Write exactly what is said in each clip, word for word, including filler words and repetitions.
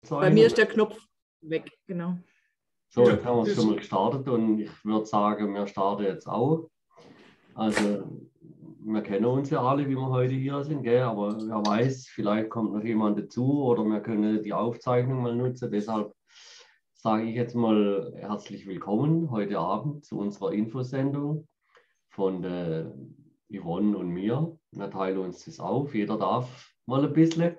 Bei mir ist der Knopf weg, genau. So, jetzt haben wir es schon mal gestartet und ich würde sagen, wir starten jetzt auch. Also, wir kennen uns ja alle, wie wir heute hier sind, gell? Aber wer weiß, vielleicht kommt noch jemand dazu oder wir können die Aufzeichnung mal nutzen. Deshalb sage ich jetzt mal herzlich willkommen heute Abend zu unserer Infosendung von der Yvonne und mir. Wir teilen uns das auf, jeder darf mal ein bisschen.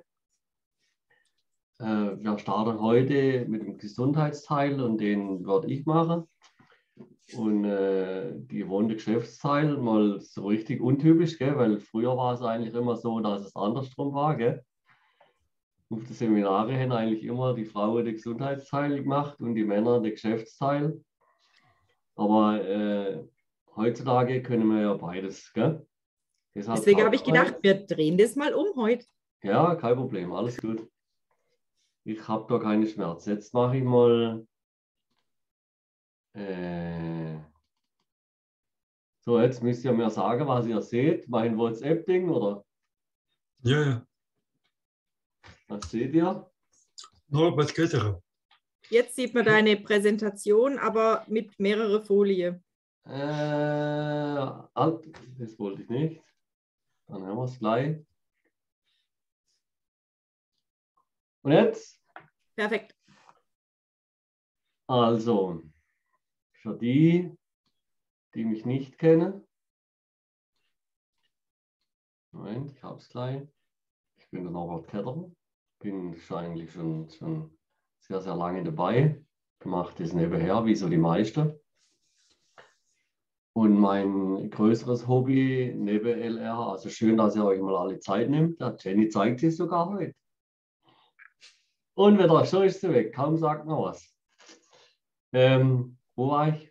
Äh, wir starten heute mit dem Gesundheitsteil und den werde ich machen. Und äh, die Yvonne Geschäftsteil mal so richtig untypisch, gell? Weil früher war es eigentlich immer so, dass es andersrum war. Gell? Auf die Seminare haben eigentlich immer die Frauen den Gesundheitsteil gemacht und die Männer den Geschäftsteil. Aber äh, heutzutage können wir ja beides. Gell? Deswegen habe ich gedacht, wir drehen das mal um heute. Ja, kein Problem, alles gut. Ich habe da keine Schmerzen. Jetzt mache ich mal. Äh, so, jetzt müsst ihr mir sagen, was ihr seht. Mein WhatsApp-Ding oder? Ja, ja. Was seht ihr? Nur was Kältere. Jetzt sieht man deine Präsentation, aber mit mehreren Folien. Äh, alt, das wollte ich nicht. Dann haben wir es gleich. Und jetzt? Perfekt. Also, für die, die mich nicht kennen. Moment, ich habe es gleich. Ich bin der Norbert Ketterer. Bin eigentlich schon, schon sehr, sehr lange dabei. Gemacht das nebenher, wie so die meisten. Und mein größeres Hobby neben L R, also schön, dass ihr euch mal alle Zeit nimmt. Ja, Jenny zeigt sich sogar heute. Und wieder, so ist sie weg, kaum sagt man was. Ähm, wo war ich?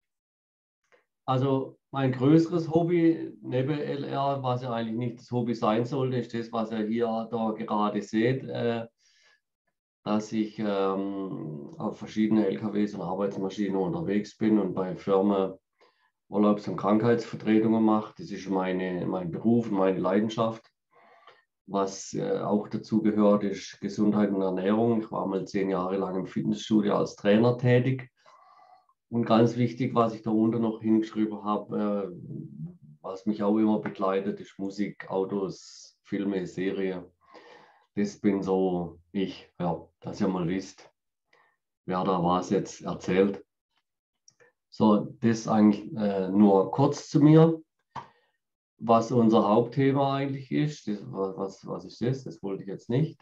Also mein größeres Hobby neben L R, was ja eigentlich nicht das Hobby sein sollte, ist das, was ihr hier da gerade seht, äh, dass ich ähm, auf verschiedene L K Ws und Arbeitsmaschinen unterwegs bin und bei Firmen Urlaubs- und Krankheitsvertretungen mache. Das ist meine, mein Beruf und meine Leidenschaft. Was äh, auch dazu gehört, ist Gesundheit und Ernährung. Ich war mal zehn Jahre lang im Fitnessstudio als Trainer tätig. Und ganz wichtig, was ich darunter noch hingeschrieben habe, äh, was mich auch immer begleitet, ist Musik, Autos, Filme, Serie. Das bin so ich, ja, dass ihr mal wisst, wer da was jetzt erzählt. So, das eigentlich äh, nur kurz zu mir. Was unser Hauptthema eigentlich ist, das, was, was ist das? Das wollte ich jetzt nicht.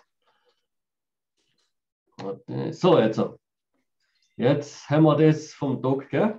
So, jetzt. Jetzt haben wir das vom Doc, gell?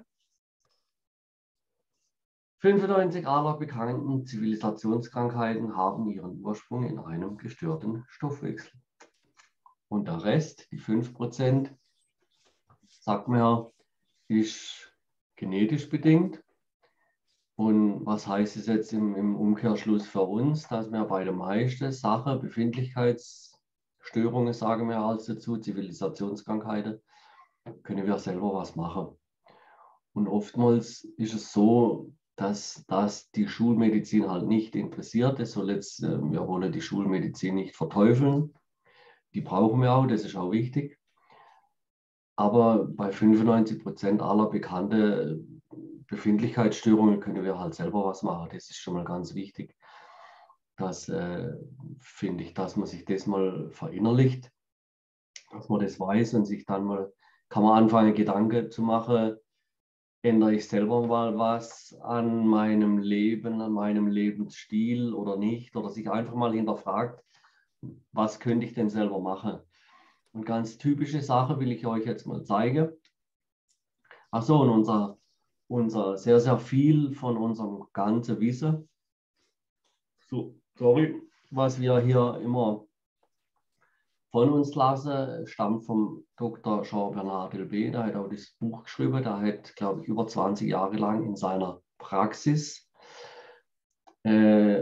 fünfundneunzig aller bekannten Zivilisationskrankheiten haben ihren Ursprung in einem gestörten Stoffwechsel. Und der Rest, die fünf Prozent, sagt man ja, ist genetisch bedingt. Und was heißt es jetzt im, im Umkehrschluss für uns, dass wir bei den meisten Sachen, Befindlichkeitsstörungen, sagen wir als dazu, Zivilisationskrankheiten, können wir selber was machen. Und oftmals ist es so, dass, dass die Schulmedizin halt nicht interessiert. Das soll jetzt, wir wollen die Schulmedizin nicht verteufeln. Die brauchen wir auch, das ist auch wichtig. Aber bei fünfundneunzig Prozent aller bekannten Befindlichkeitsstörungen können wir halt selber was machen. Das ist schon mal ganz wichtig. Das äh, finde ich, dass man sich das mal verinnerlicht, dass man das weiß und sich dann mal, kann man anfangen, Gedanken zu machen, ändere ich selber mal was an meinem Leben, an meinem Lebensstil oder nicht, oder sich einfach mal hinterfragt, was könnte ich denn selber machen. Und ganz typische Sache will ich euch jetzt mal zeigen. Achso, und unser, unser sehr, sehr viel von unserem ganzen Wissen, so, sorry, was wir hier immer von uns lassen, stammt vom Doktor Jean-Bernard Delbé. Der hat auch das Buch geschrieben. Der hat, glaube ich, über zwanzig Jahre lang in seiner Praxis äh,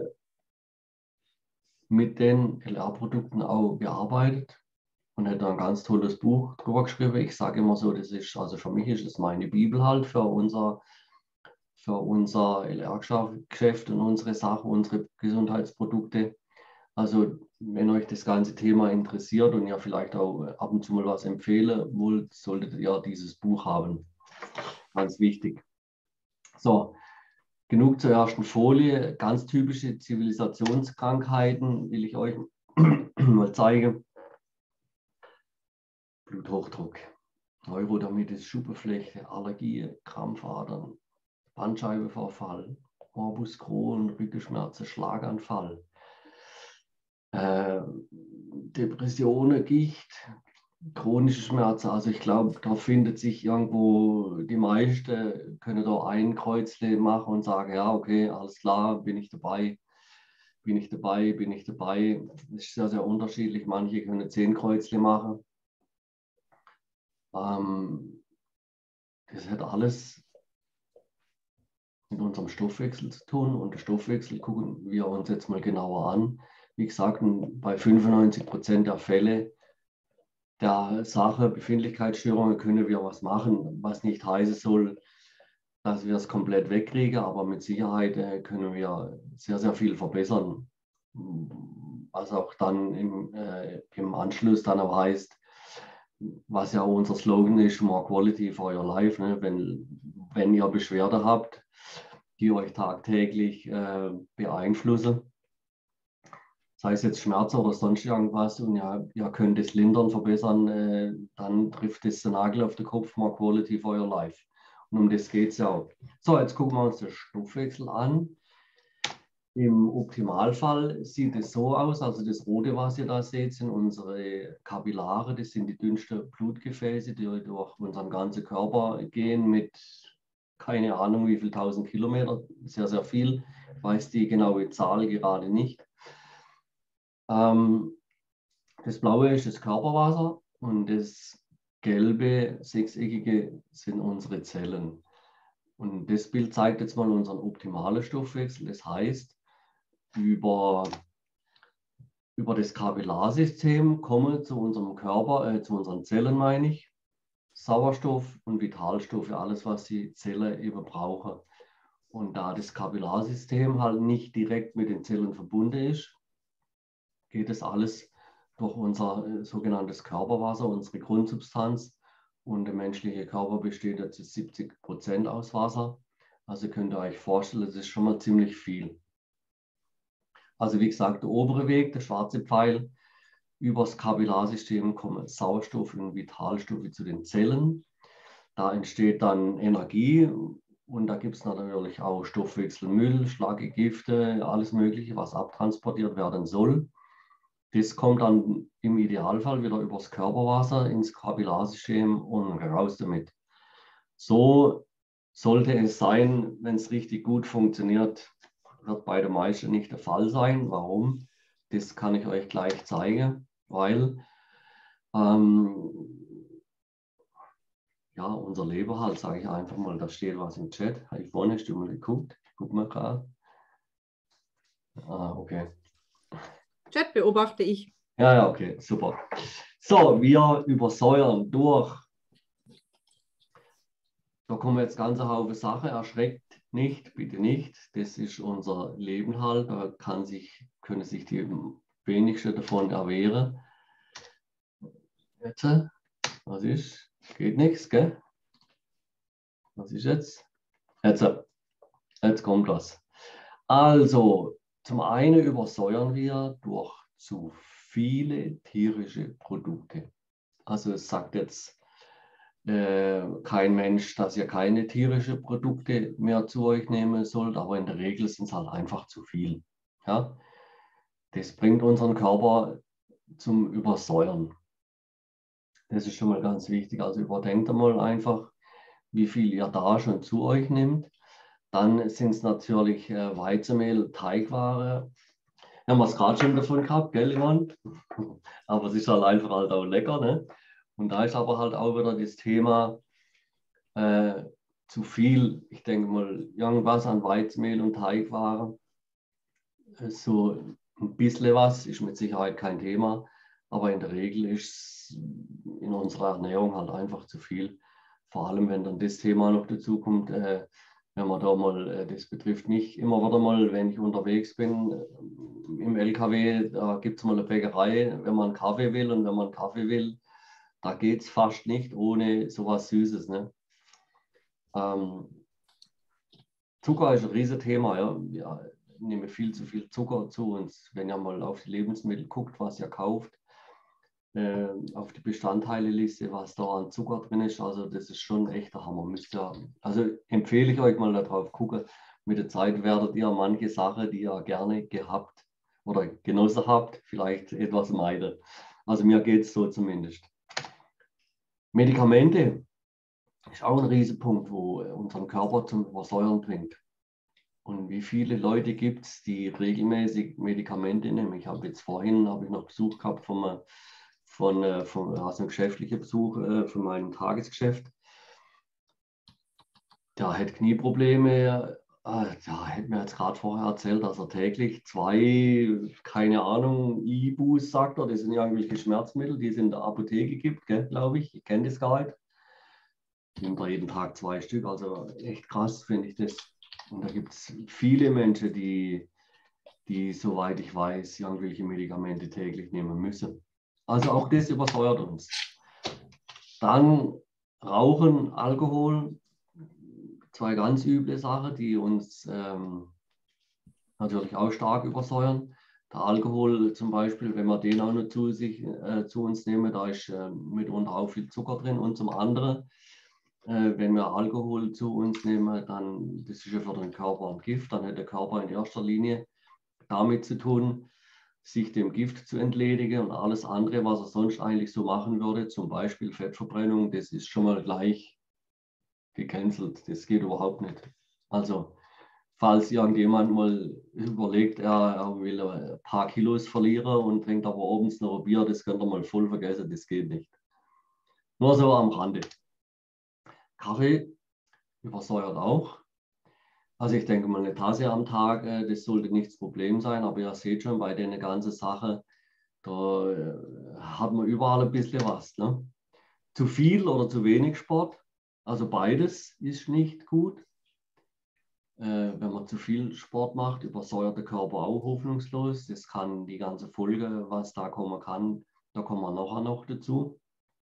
mit den L R-Produkten auch gearbeitet und hat da ein ganz tolles Buch drüber geschrieben. Ich sage immer so, das ist, also für mich ist es meine Bibel halt für unser, für unser L R-Geschäft und unsere Sachen, unsere Gesundheitsprodukte. Also wenn euch das ganze Thema interessiert und ihr vielleicht auch ab und zu mal was empfehlen wollt, solltet ihr dieses Buch haben. Ganz wichtig. So, genug zur ersten Folie. Ganz typische Zivilisationskrankheiten will ich euch mal zeigen. Bluthochdruck, Neurodermitis, Schuppenflechte, Allergie, Krampfadern, Bandscheibenvorfall, Morbus Crohn, Rückenschmerzen, Schlaganfall, äh, Depressionen, Gicht, chronische Schmerzen. Also ich glaube, da findet sich irgendwo, die meisten können da ein Kreuzle machen und sagen, ja, okay, alles klar, bin ich dabei, bin ich dabei, bin ich dabei. Das ist sehr, sehr unterschiedlich. Manche können zehn Kreuzle machen. Ähm, das hat alles mit unserem Stoffwechsel zu tun. Und der Stoffwechsel gucken wir uns jetzt mal genauer an. Wie gesagt, bei fünfundneunzig Prozent der Fälle der Sache, Befindlichkeitsstörungen, können wir was machen, was nicht heißen soll, dass wir es komplett wegkriegen, aber mit Sicherheit äh, können wir sehr, sehr viel verbessern. Was auch dann im, äh, im Anschluss dann auch heißt, was ja unser Slogan ist, more quality for your life. Ne? Wenn, wenn ihr Beschwerden habt, die euch tagtäglich äh, beeinflussen, sei es jetzt Schmerz oder sonst irgendwas, und ja, ihr könnt es lindern, verbessern, äh, dann trifft es den Nagel auf den Kopf, more quality for your life. Und um das geht es ja auch. So, jetzt gucken wir uns den Stoffwechsel an. Im Optimalfall sieht es so aus, also das Rote, was ihr da seht, sind unsere Kapillare, das sind die dünnsten Blutgefäße, die durch unseren ganzen Körper gehen mit keine Ahnung wie viel tausend Kilometer, sehr, sehr viel. Ich weiß die genaue Zahl gerade nicht. Ähm, das Blaue ist das Körperwasser und das gelbe, sechseckige sind unsere Zellen. Und das Bild zeigt jetzt mal unseren optimalen Stoffwechsel. Das heißt, über, über das Kapillarsystem kommen zu unserem Körper, äh, zu unseren Zellen meine ich, Sauerstoff und Vitalstoffe, alles was die Zelle eben brauchen. Und da das Kapillarsystem halt nicht direkt mit den Zellen verbunden ist, geht es alles durch unser äh, sogenanntes Körperwasser, unsere Grundsubstanz. Und der menschliche Körper besteht jetzt zu siebzig Prozent aus Wasser. Also könnt ihr euch vorstellen, das ist schon mal ziemlich viel. Also wie gesagt, der obere Weg, der schwarze Pfeil, übers Kapillarsystem kommen Sauerstoff und Vitalstoffe zu den Zellen. Da entsteht dann Energie und da gibt es natürlich auch Stoffwechselmüll, Schlaggifte, alles Mögliche, was abtransportiert werden soll. Das kommt dann im Idealfall wieder übers Körperwasser ins Kapillarsystem und raus damit. So sollte es sein, wenn es richtig gut funktioniert. Wird bei den meisten nicht der Fall sein. Warum? Das kann ich euch gleich zeigen, weil ähm, ja, unser Leber halt, sage ich einfach mal, da steht was im Chat. Habe ich vorhin schon mal geguckt. Guck mal gerade. Ah, okay. Chat beobachte ich. Ja, ja, okay, super. So, wir übersäuern durch. Da kommen jetzt ganze Haufen Sachen. Erschreckt nicht, bitte nicht. Das ist unser Leben halt. Da kann sich, können sich die wenigsten davon erwehren. Jetzt, was ist? Geht nichts, gell? Was ist jetzt? Jetzt, jetzt kommt was. Also, zum einen übersäuern wir durch zu viele tierische Produkte. Also es sagt jetzt äh, kein Mensch, dass ihr keine tierischen Produkte mehr zu euch nehmen sollt, aber in der Regel sind es halt einfach zu viel. Ja? Das bringt unseren Körper zum Übersäuern. Das ist schon mal ganz wichtig. Also überdenkt einmal einfach, wie viel ihr da schon zu euch nimmt. Dann sind es natürlich äh, Weizenmehl, Teigware. Haben wir es gerade schon davon gehabt, gell, Ivan? Aber es ist halt einfach halt auch lecker, ne? Und da ist aber halt auch wieder das Thema äh, zu viel, ich denke mal, irgendwas an Weizenmehl und Teigware. So ein bisschen was ist mit Sicherheit kein Thema, aber in der Regel ist es in unserer Ernährung halt einfach zu viel. Vor allem, wenn dann das Thema noch dazu kommt, äh, wenn man da mal, äh, das betrifft mich immer wieder mal, wenn ich unterwegs bin äh, im L K W, da gibt es mal eine Bäckerei, wenn man einen Kaffee will und wenn man einen Kaffee will, da geht es fast nicht ohne sowas Süßes. Ne? Ähm, Zucker ist ein Riesenthema. Ja. Wir nehmen viel zu viel Zucker zu uns. Wenn ihr mal auf die Lebensmittel guckt, was ihr kauft, äh, auf die Bestandteile-Liste, was da an Zucker drin ist, also das ist schon echt der Hammer. Müsst ihr, also empfehle ich euch mal darauf gucken. Mit der Zeit werdet ihr manche Sachen, die ihr gerne gehabt oder genossen habt, vielleicht etwas meiden. Also mir geht es so zumindest. Medikamente ist auch ein Riesenpunkt, wo unseren Körper zum Übersäuern bringt. Und wie viele Leute gibt es, die regelmäßig Medikamente nehmen? Ich habe jetzt vorhin habe ich noch Besuch gehabt von, von, von also einen geschäftlichen Besuch äh, von meinem Tagesgeschäft. Der hat Knieprobleme. Äh, der hat mir jetzt gerade vorher erzählt, dass er täglich zwei, keine Ahnung, Ibus, sagt er, das sind ja irgendwelche Schmerzmittel, die es in der Apotheke gibt, glaube ich. Ich kenne das gar nicht. Ich nehme da jeden Tag zwei Stück, also echt krass finde ich das. Und da gibt es viele Menschen, die, die, soweit ich weiß, irgendwelche Medikamente täglich nehmen müssen. Also auch das übersäuert uns. Dann Rauchen, Alkohol, zwei ganz üble Sachen, die uns ähm, natürlich auch stark übersäuern. Der Alkohol zum Beispiel, wenn wir den auch noch zu, sich, äh, zu uns nehmen, da ist äh, mitunter auch viel Zucker drin. Und zum anderen, Äh, wenn wir Alkohol zu uns nehmen, dann das ist ja für den Körper ein Gift, dann hat der Körper in erster Linie damit zu tun, sich dem Gift zu entledigen und alles andere, was er sonst eigentlich so machen würde, zum Beispiel Fettverbrennung, das ist schon mal gleich gecancelt. Das geht überhaupt nicht. Also, falls irgendjemand mal überlegt, er, er will ein paar Kilos verlieren und trinkt aber abends noch ein Bier, das könnt ihr mal voll vergessen, das geht nicht. Nur so am Rande. Kaffee übersäuert auch. Also ich denke mal, eine Tasse am Tag, äh, das sollte nicht das Problem sein, aber ihr seht schon, bei der ganzen Sache, da äh, hat man überall ein bisschen was. Ne? Zu viel oder zu wenig Sport, also beides ist nicht gut. Äh, wenn man zu viel Sport macht, übersäuert der Körper auch hoffnungslos. Das kann die ganze Folge, was da kommen kann, da kommen wir nachher noch dazu.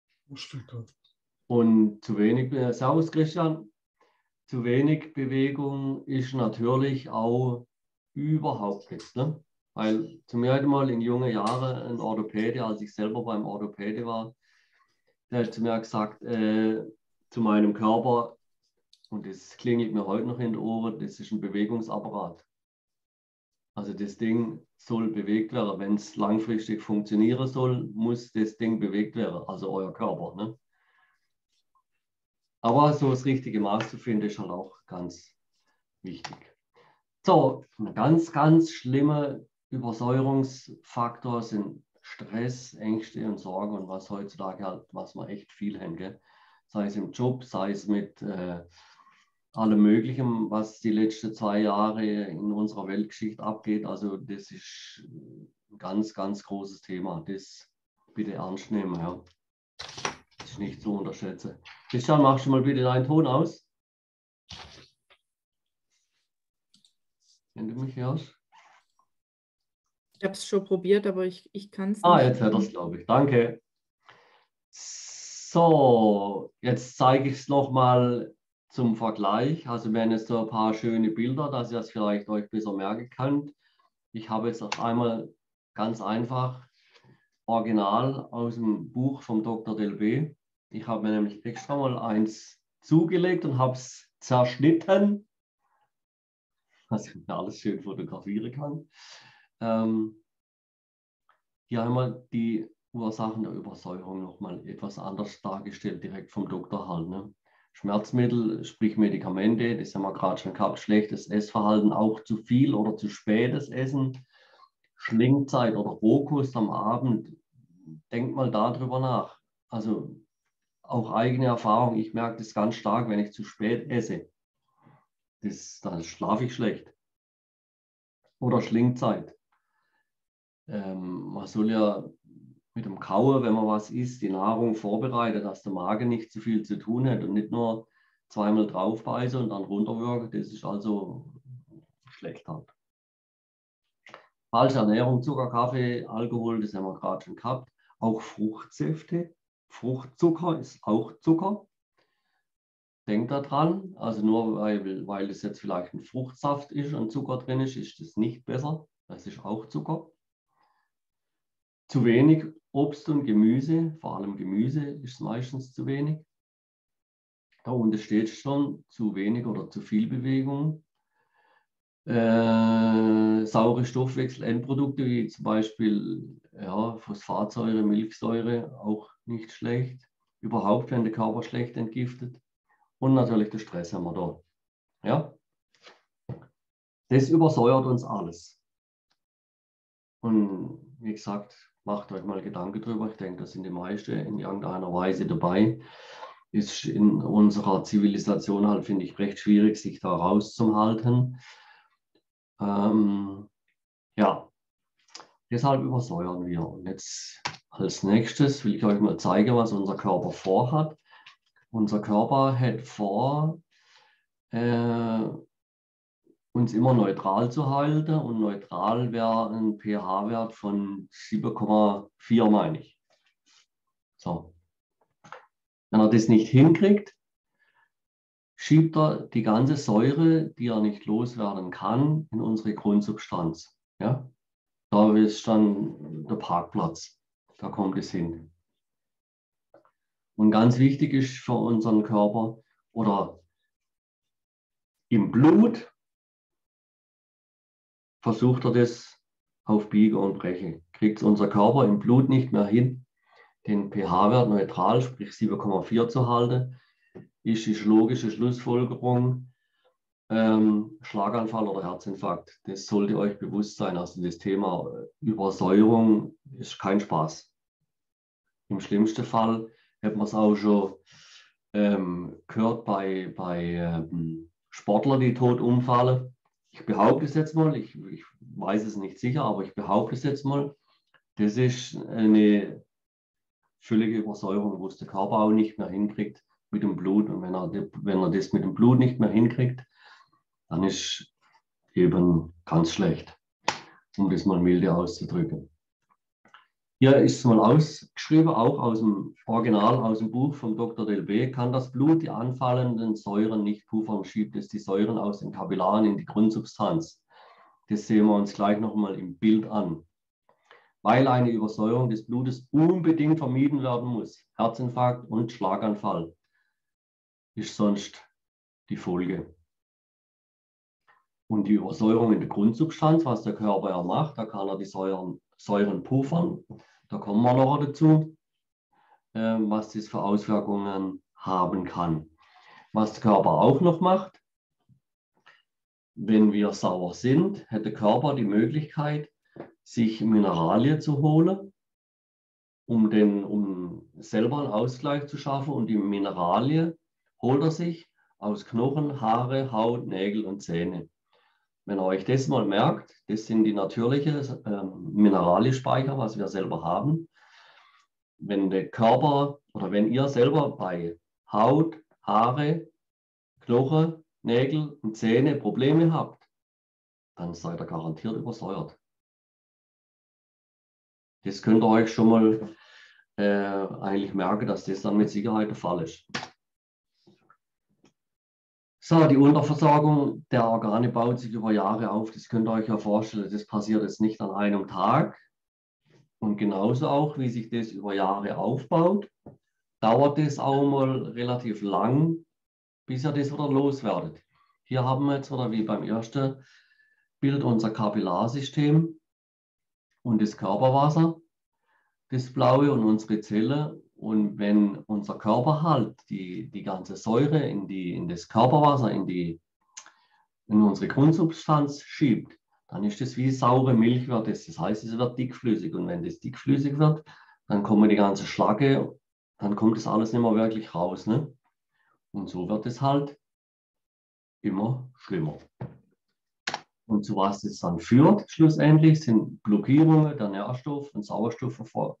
Und zu wenig, äh, Servus Christian. Zu wenig Bewegung ist natürlich auch überhaupt nichts. Ne? Weil zu mir hat mal in jungen Jahren ein Orthopäde, als ich selber beim Orthopäde war, der hat zu mir gesagt, äh, zu meinem Körper, und das klingelt mir heute noch in den Ohren, das ist ein Bewegungsapparat. Also das Ding soll bewegt werden. Wenn es langfristig funktionieren soll, muss das Ding bewegt werden, also euer Körper. Ne? Aber so das richtige Maß zu finden, ist halt auch ganz wichtig. So, ein ganz, ganz schlimmer Übersäuerungsfaktor sind Stress, Ängste und Sorgen und was heutzutage halt, was man echt viel haben, gell? Sei es im Job, sei es mit äh, allem Möglichen, was die letzten zwei Jahre in unserer Weltgeschichte abgeht. Also das ist ein ganz, ganz großes Thema. Das bitte ernst nehmen, ja. Das ist nicht zu unterschätzen. Christian, machst du mal bitte deinen Ton aus? Wenn du mich hörst. Ich habe es schon probiert, aber ich, ich kann es nicht. Ah, jetzt hört er es, glaube ich. Danke. So, jetzt zeige ich es nochmal zum Vergleich. Also wir haben jetzt so ein paar schöne Bilder, dass ihr es vielleicht euch besser merken könnt. Ich habe jetzt noch einmal ganz einfach Original aus dem Buch vom Doktor Delbé. Ich habe mir nämlich extra mal eins zugelegt und habe es zerschnitten, dass ich mir alles schön fotografieren kann. Ähm, hier haben wir die Ursachen der Übersäuerung nochmal etwas anders dargestellt, direkt vom Doktor halt. Ne? Schmerzmittel, sprich Medikamente, das haben wir gerade schon gehabt, schlechtes Essverhalten, auch zu viel oder zu spätes Essen, Schlingzeit oder Rohkost am Abend. Denkt mal darüber nach. Also auch eigene Erfahrung, ich merke das ganz stark, wenn ich zu spät esse. Das, dann schlafe ich schlecht. Oder Schlingzeit. Ähm, man soll ja mit dem Kauen, wenn man was isst, die Nahrung vorbereiten, dass der Magen nicht zu viel zu tun hat und nicht nur zweimal drauf beiße und dann runterwürge, das ist also schlecht halt. Falsche Ernährung, Zucker, Kaffee, Alkohol, das haben wir gerade schon gehabt. Auch Fruchtsäfte. Fruchtzucker ist auch Zucker. Denkt daran, also nur weil, weil es jetzt vielleicht ein Fruchtsaft ist und Zucker drin ist, ist das nicht besser. Das ist auch Zucker. Zu wenig Obst und Gemüse, vor allem Gemüse ist meistens zu wenig. Da unten steht schon zu wenig oder zu viel Bewegung. Äh, saure Stoffwechselendprodukte wie zum Beispiel ja, Phosphatsäure, Milchsäure, auch nicht schlecht. Überhaupt, wenn der Körper schlecht entgiftet. Und natürlich der Stress haben wir da. Ja? Das übersäuert uns alles. Und wie gesagt, macht euch mal Gedanken drüber. Ich denke, da sind die meisten in irgendeiner Weise dabei. Ist in unserer Zivilisation halt, finde ich, recht schwierig, sich da rauszuhalten. Ähm, ja, deshalb übersäuern wir. Und jetzt als nächstes will ich euch mal zeigen, was unser Körper vorhat. Unser Körper hat vor, äh, uns immer neutral zu halten. Und neutral wäre ein pH-Wert von sieben Komma vier, meine ich. So. Wenn er das nicht hinkriegt, schiebt er die ganze Säure, die er nicht loswerden kann, in unsere Grundsubstanz. Ja? Da ist dann der Parkplatz. Da kommt es hin. Und ganz wichtig ist für unseren Körper oder im Blut versucht er das auf Biege und Breche. Kriegt unser Körper im Blut nicht mehr hin, den pH-Wert neutral, sprich sieben Komma vier zu halten, ist die logische Schlussfolgerung ähm, Schlaganfall oder Herzinfarkt. Das sollte euch bewusst sein. Also das Thema Übersäuerung ist kein Spaß. Im schlimmsten Fall hat man es auch schon ähm, gehört bei, bei ähm, Sportlern, die tot umfallen. Ich behaupte es jetzt mal, ich, ich weiß es nicht sicher, aber ich behaupte es jetzt mal, das ist eine völlige Übersäuerung, wo es der Körper auch nicht mehr hinkriegt mit dem Blut. Und wenn er, wenn er das mit dem Blut nicht mehr hinkriegt, dann ist eben ganz schlecht, um das mal milde auszudrücken. Hier ist es mal ausgeschrieben, auch aus dem Original, aus dem Buch von Doktor Delbé. Kann das Blut die anfallenden Säuren nicht puffern, schiebt es die Säuren aus den Kapillaren in die Grundsubstanz. Das sehen wir uns gleich nochmal im Bild an. Weil eine Übersäuerung des Blutes unbedingt vermieden werden muss. Herzinfarkt und Schlaganfall ist sonst die Folge. Und die Übersäuerung in der Grundsubstanz, was der Körper ja macht, da kann er die Säuren, Säuren puffern. Da kommen wir noch dazu, äh, was das für Auswirkungen haben kann. Was der Körper auch noch macht, wenn wir sauer sind, hat der Körper die Möglichkeit, sich Mineralien zu holen, um, den, um selber einen Ausgleich zu schaffen. Und die Mineralien holt er sich aus Knochen, Haare, Haut, Nägel und Zähne. Wenn ihr euch das mal merkt, das sind die natürlichen äh, Mineralienspeicher, was wir selber haben. Wenn der Körper oder wenn ihr selber bei Haut, Haare, Knochen, Nägel und Zähne Probleme habt, dann seid ihr garantiert übersäuert. Das könnt ihr euch schon mal äh, eigentlich merken, dass das dann mit Sicherheit der Fall ist. So, die Unterversorgung der Organe baut sich über Jahre auf. Das könnt ihr euch ja vorstellen, das passiert jetzt nicht an einem Tag. Und genauso auch, wie sich das über Jahre aufbaut, dauert es auch mal relativ lang, bis ihr das wieder loswerdet. Hier haben wir jetzt wieder wie beim ersten Bild unser Kapillarsystem und das Körperwasser, das Blaue und unsere Zelle. Und wenn unser Körper halt die, die ganze Säure in, die, in das Körperwasser, in, die, in unsere Grundsubstanz schiebt, dann ist das wie saure Milch wird es. Das heißt, es wird dickflüssig. Und wenn das dickflüssig wird, dann kommen die ganze Schlacke, dann kommt das alles nicht mehr wirklich raus. Ne? Und so wird es halt immer schlimmer. Und zu was das dann führt, schlussendlich, sind Blockierungen der Nährstoff- und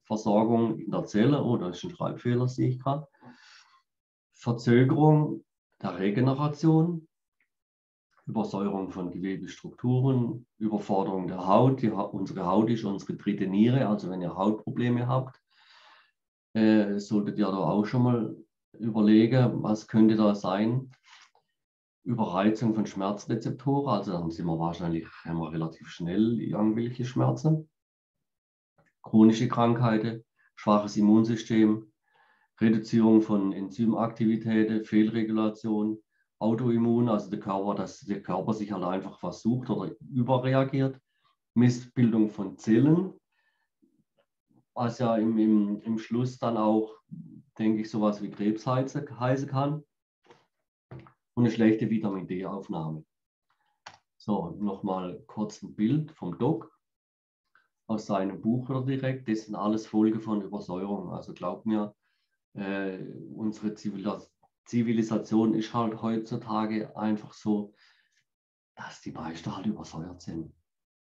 Sauerstoffversorgung in der Zelle. Oh, da ist ein Schreibfehler, sehe ich gerade. Verzögerung der Regeneration, Übersäuerung von Gewebestrukturen, Überforderung der Haut. Die, unsere Haut ist unsere dritte Niere, also wenn ihr Hautprobleme habt, äh, solltet ihr da auch schon mal überlegen, was könnte da sein. Überreizung von Schmerzrezeptoren, also dann sind wir wahrscheinlich haben wir relativ schnell irgendwelche Schmerzen. Chronische Krankheiten, schwaches Immunsystem, Reduzierung von Enzymaktivitäten, Fehlregulation, Autoimmun, also der Körper, dass der Körper sich halt einfach versucht oder überreagiert, Missbildung von Zellen, was ja im, im, im Schluss dann auch, denke ich, sowas wie Krebs heißen, heißen kann, und eine schlechte Vitamin D-Aufnahme. So, nochmal kurz ein Bild vom Doc aus seinem Buch oder direkt. Das sind alles Folgen von Übersäuerung. Also glaubt mir, äh, unsere Zivilis Zivilisation ist halt heutzutage einfach so, dass die meisten halt übersäuert sind.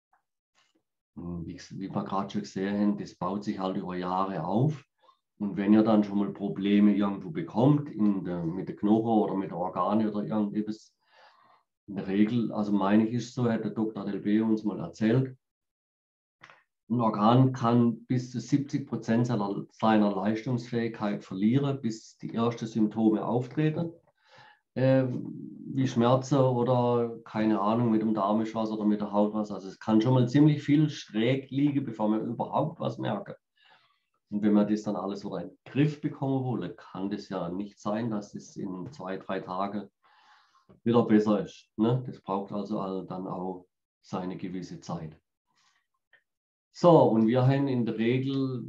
Wie, wie wir gerade schon gesehen haben, das baut sich halt über Jahre auf. Und wenn ihr dann schon mal Probleme irgendwo bekommt, in der, mit der Knochen oder mit der Organe oder irgendetwas, in der Regel, also meine ich ist so, hat der Doktor Delbe uns mal erzählt, ein Organ kann bis zu siebzig Prozent seiner, seiner Leistungsfähigkeit verlieren, bis die ersten Symptome auftreten, äh, wie Schmerzen oder keine Ahnung, mit dem Darm ist was oder mit der Haut was. Also es kann schon mal ziemlich viel schräg liegen, bevor wir überhaupt was merken. Und wenn wir das dann alles so in den Griff bekommen wollen, kann das ja nicht sein, dass es in zwei, drei Tagen wieder besser ist. Ne? Das braucht also dann auch seine gewisse Zeit. So, und wir haben in der Regel,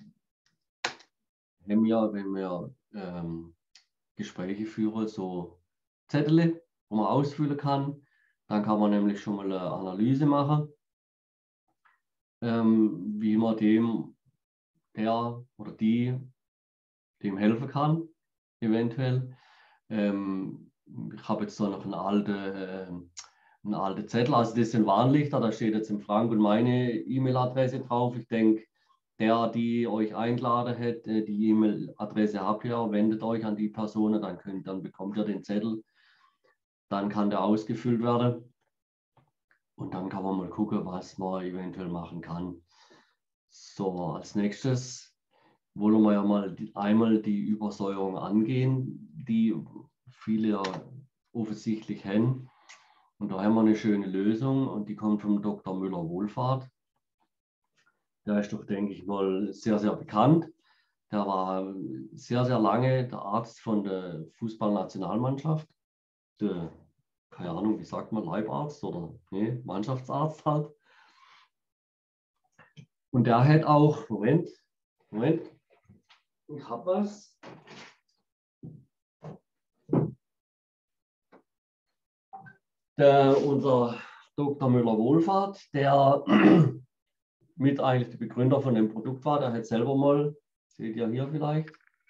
haben ja, wenn wir ähm, Gespräche führen, so Zettel, wo man ausfüllen kann. Dann kann man nämlich schon mal eine Analyse machen, ähm, wie man dem, der oder die, dem helfen kann, eventuell. Ähm, ich habe jetzt so noch einen alten, äh, einen alten Zettel, also das sind Warnlichter, da steht jetzt im Frank und meine E-Mail-Adresse drauf. Ich denke, der, die euch eingeladen hat, die E-Mail-Adresse habt ihr, wendet euch an die Person, dann, könnt, dann bekommt ihr den Zettel. Dann kann der ausgefüllt werden. Und dann kann man mal gucken, was man eventuell machen kann. So, als nächstes wollen wir ja mal die, einmal die Übersäuerung angehen, die viele offensichtlich haben. Und da haben wir eine schöne Lösung und die kommt vom Doktor Müller-Wohlfahrt. Der ist doch, denke ich mal, sehr, sehr bekannt. Der war sehr, sehr lange der Arzt von der Fußballnationalmannschaft. Der, keine Ahnung, wie sagt man, Leibarzt oder nee, Mannschaftsarzt halt. Und der hat auch, Moment, Moment, ich habe was. Der, unser Doktor Müller-Wohlfahrt, der mit eigentlich der Begründer von dem Produkt war, der hat selber mal, seht ihr hier vielleicht,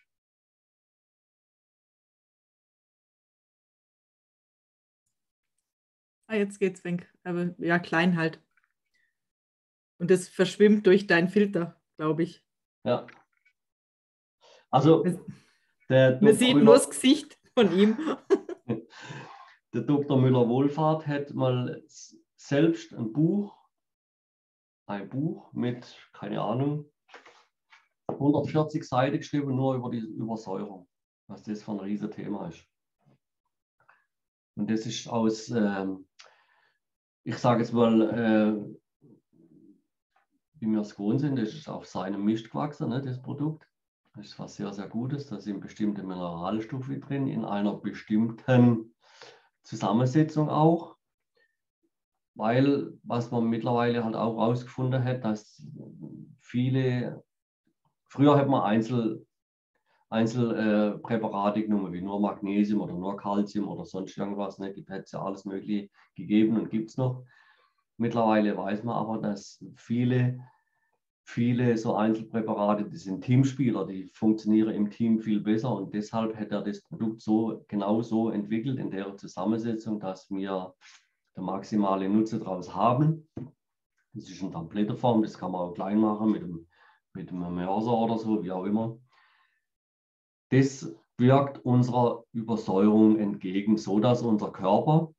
Ah, jetzt geht's weg. Aber ja, klein halt. Und das verschwimmt durch deinen Filter, glaube ich. ja. Also der Man sieht nur das Gesicht von ihm. Der Doktor Müller-Wohlfahrt hat mal selbst ein Buch, ein Buch mit, keine Ahnung, hundertvierzig Seiten geschrieben, nur über die Übersäuerung, was das für ein riesiges Thema ist. Und das ist aus, ähm, ich sage jetzt mal, äh, wie wir es gewohnt sind, das ist auf seinem Mist gewachsen, ne, das Produkt. Das ist was sehr, sehr Gutes. Da sind bestimmte Mineralstoffe drin, in einer bestimmten Zusammensetzung auch. Weil, was man mittlerweile halt auch herausgefunden hat, dass viele, früher hat man Einzel, Einzelpräparate äh, genommen, wie nur Magnesium oder nur Calcium oder sonst irgendwas. Ne? Die hat es ja alles Mögliche gegeben und gibt es noch. Mittlerweile weiß man aber, dass viele, viele so Einzelpräparate, die sind Teamspieler, die funktionieren im Team viel besser und deshalb hat er das Produkt so genau so entwickelt in der Zusammensetzung, dass wir der maximale Nutzen daraus haben. Das ist in Tablettenform, das kann man auch klein machen mit dem, mit dem Mörser oder so, wie auch immer. Das wirkt unserer Übersäuerung entgegen, sodass unser Körper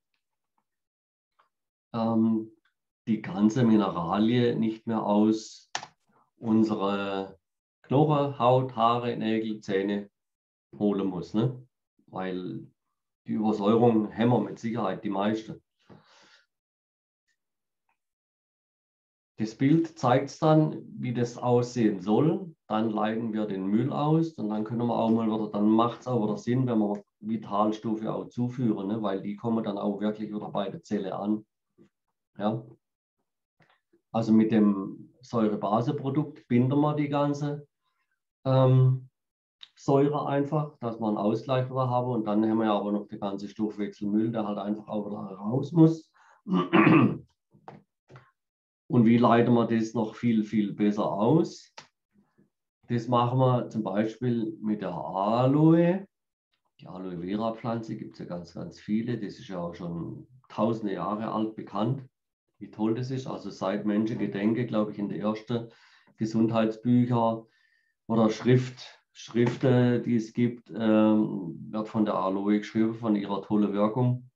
ähm, die ganze Mineralie nicht mehr aus unsere Knochen, Haut, Haare, Nägel, Zähne holen muss. Ne? Weil die Übersäuerung hämmert mit Sicherheit die meisten. Das Bild zeigt es dann, wie das aussehen soll. Dann leiten wir den Müll aus und dann können wir auch mal wieder, dann macht es auch wieder Sinn, wenn wir Vitalstoffe auch zuführen, ne? Weil die kommen dann auch wirklich wieder bei der Zelle an. Ja? Also mit dem Säurebaseprodukt binden wir die ganze ähm, Säure einfach, dass wir einen Ausgleich wieder haben. Und dann haben wir aber noch den ganzen Stoffwechselmüll, der halt einfach auch wieder raus muss. Und wie leiten wir das noch viel, viel besser aus? Das machen wir zum Beispiel mit der Aloe. Die Aloe Vera Pflanze gibt es ja ganz, ganz viele. Das ist ja auch schon tausende Jahre alt bekannt, wie toll das ist. Also seit Menschengedenke, glaube ich, in den ersten Gesundheitsbüchern oder Schrift, Schriften, die es gibt, ähm, wird von der Aloe geschrieben, von ihrer tollen Wirkung.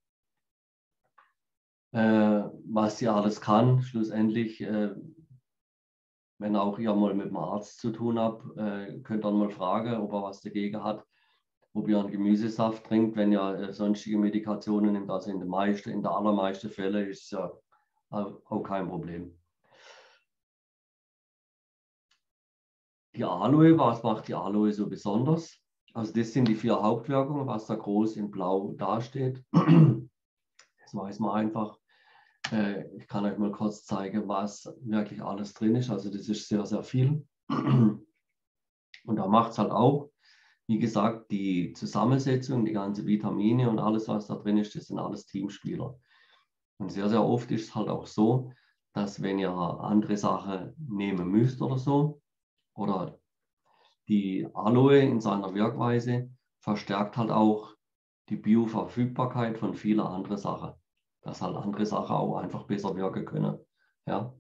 Äh, was sie alles kann, schlussendlich, äh, wenn auch ihr mal mit dem Arzt zu tun habt, äh, könnt ihr mal fragen, ob er was dagegen hat, ob ihr einen Gemüsesaft trinkt, wenn ihr äh, sonstige Medikationen nimmt. Also in den meisten, in der allermeisten Fälle ist es ja auch kein Problem. Die Aloe, was macht die Aloe so besonders? Also das sind die vier Hauptwirkungen, was da groß in Blau dasteht. Das weiß man einfach. Ich kann euch mal kurz zeigen, was wirklich alles drin ist. Also das ist sehr, sehr viel. Und da macht es halt auch, wie gesagt, die Zusammensetzung, die ganzen Vitamine und alles, was da drin ist, das sind alles Teamspieler. Und sehr, sehr oft ist es halt auch so, dass wenn ihr andere Sachen nehmen müsst oder so, oder die Aloe in seiner Wirkweise verstärkt halt auch die Bioverfügbarkeit von vielen anderen Sachen. Dass halt andere Sachen auch einfach besser wirken können. Ja.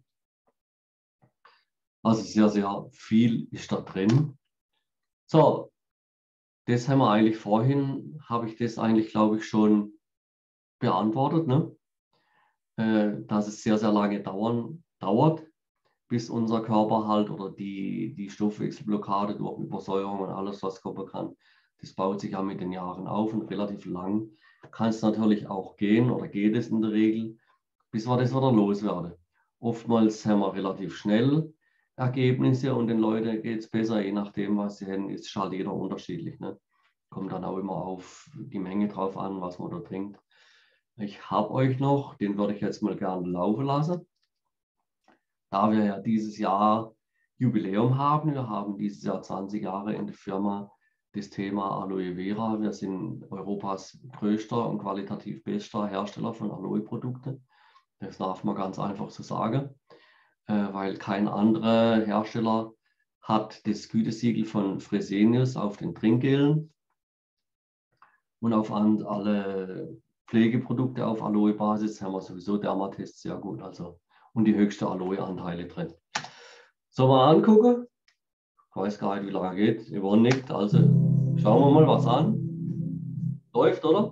Also sehr, sehr viel ist da drin. So, das haben wir eigentlich vorhin, habe ich das eigentlich, glaube ich, schon beantwortet, ne? Äh, dass es sehr, sehr lange dauern, dauert, bis unser Körper halt oder die, die Stoffwechselblockade durch Übersäuerung und alles, was kommen kann, das baut sich ja mit den Jahren auf und relativ lang kann es natürlich auch gehen oder geht es in der Regel, bis wir das wieder loswerden. Oftmals haben wir relativ schnell Ergebnisse und den Leuten geht es besser, je nachdem, was sie haben, ist halt jeder unterschiedlich. Ne? Kommt dann auch immer auf die Menge drauf an, was man da trinkt. Ich habe euch noch, den würde ich jetzt mal gerne laufen lassen. Da wir ja dieses Jahr Jubiläum haben, wir haben dieses Jahr zwanzig Jahre in der Firma das Thema Aloe Vera. Wir sind Europas größter und qualitativ bester Hersteller von Aloe-Produkten. Das darf man ganz einfach so sagen, weil kein anderer Hersteller hat das Gütesiegel von Fresenius auf den Trinkgelen und auf alle Pflegeprodukte auf Aloe-Basis haben wir sowieso Dermatest sehr gut, also und die höchste Aloe-Anteile drin. Sollen wir angucken? Ich weiß gar nicht, wie lange geht. Yvonne nickt, also schauen wir mal was an. Läuft, oder?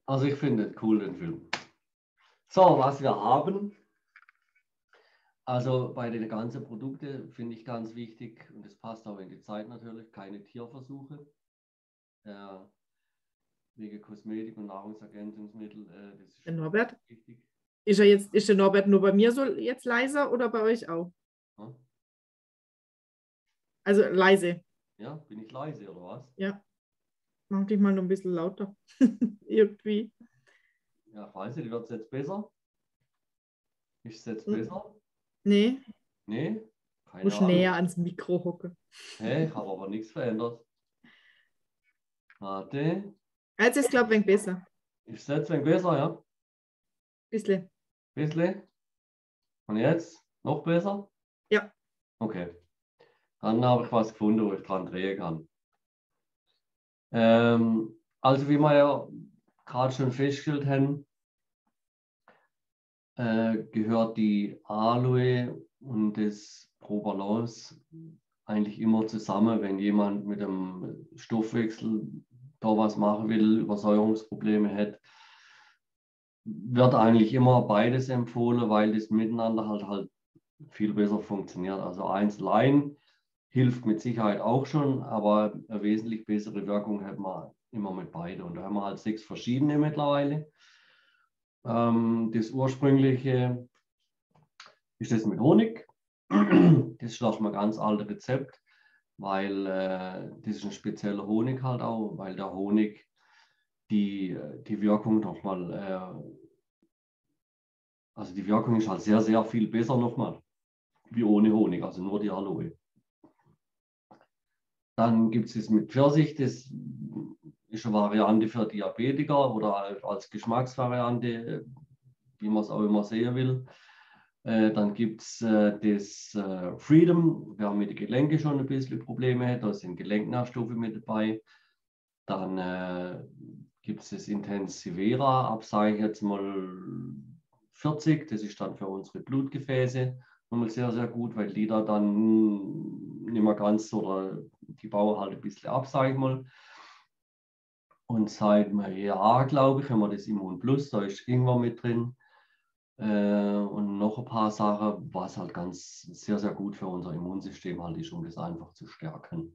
Also ich finde es cool, den Film. So, was wir haben. Also bei den ganzen Produkten finde ich ganz wichtig, und das passt auch in die Zeit natürlich, keine Tierversuche. Äh, wegen Kosmetik und Nahrungsergänzungsmittel, äh, das ist Der Norbert? wichtig. Ist, er jetzt, ist der Norbert nur bei mir so jetzt leiser oder bei euch auch? Ja? Also leise. Ja, bin ich leise oder was? Ja. Mach dich mal noch ein bisschen lauter. Irgendwie. Ja, ich weiß nicht, wird es jetzt besser? Ist es jetzt Hm. besser? Nee, Nee? Keine muss Ahnung. näher ans Mikro hocken. Hey, ich habe aber nichts verändert. Warte. Jetzt ist, glaube ich, ein wenig besser. Ist es jetzt ein wenig besser, ja? Bisschen. Bisschen. Und jetzt? Noch besser? Ja. Okay. Dann habe ich was gefunden, wo ich dran drehen kann. Ähm, also wie wir ja gerade schon festgestellt haben, äh, gehört die Aloe und das Probalance eigentlich immer zusammen, wenn jemand mit dem Stoffwechsel da was machen will, Übersäuerungsprobleme hat, wird eigentlich immer beides empfohlen, weil das miteinander halt halt viel besser funktioniert. Also eins allein hilft mit Sicherheit auch schon, aber eine wesentlich bessere Wirkung hat man immer mit beiden. Und da haben wir halt sechs verschiedene mittlerweile. Ähm, das ursprüngliche ist das mit Honig. Das ist auch mal ein ganz altes Rezept, weil äh, das ist ein spezieller Honig halt auch, weil der Honig die, die Wirkung nochmal, äh, also die Wirkung ist halt sehr, sehr viel besser nochmal, wie ohne Honig, also nur die Aloe. Dann gibt es es mit Pfirsich, das ist eine Variante für Diabetiker oder als Geschmacksvariante, wie man es auch immer sehen will. Äh, dann gibt es äh, das äh, Freedom, wer mit den Gelenken schon ein bisschen Probleme hat, da sind Gelenknährstoffe mit dabei. Dann äh, gibt es das Intensivera, ab sage ich jetzt mal vierzig, das ist dann für unsere Blutgefäße nochmal sehr, sehr gut, weil die da dann nicht mehr ganz, oder die bauen halt ein bisschen ab, sage ich mal. Und seit einem Jahr, glaube ich, haben wir das Immun Plus, da ist Ingwer mit drin. Äh, und noch ein paar Sachen, was halt ganz sehr, sehr gut für unser Immunsystem halt ist, um das einfach zu stärken.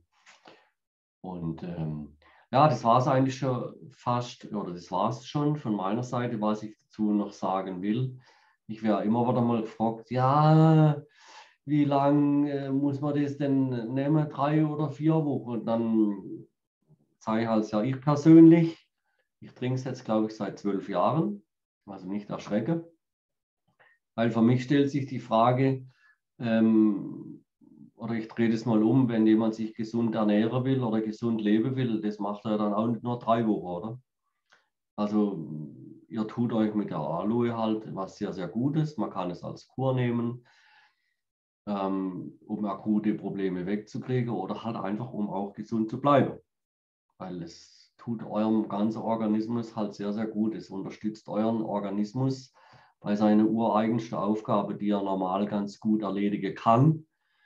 Und ähm, ja, das war es eigentlich schon fast, oder das war es schon von meiner Seite, was ich dazu noch sagen will. Ich werde immer wieder mal gefragt, ja, wie lange äh, muss man das denn nehmen? Drei oder vier Wochen? Und dann sage ich halt, ja, ich persönlich, ich trinke es jetzt, glaube ich, seit zwölf Jahren, also nicht erschrecken. Weil für mich stellt sich die Frage, ähm, oder ich drehe das mal um, wenn jemand sich gesund ernähren will oder gesund leben will, das macht er dann auch nicht nur drei Wochen, oder? Also ihr tut euch mit der Aloe halt was sehr, sehr Gutes. Man kann es als Kur nehmen, ähm, um akute Probleme wegzukriegen oder halt einfach, um auch gesund zu bleiben. Weil es tut eurem ganzen Organismus halt sehr, sehr gut. Es unterstützt euren Organismus bei seiner ureigensten Aufgabe, die er normal ganz gut erledigen kann.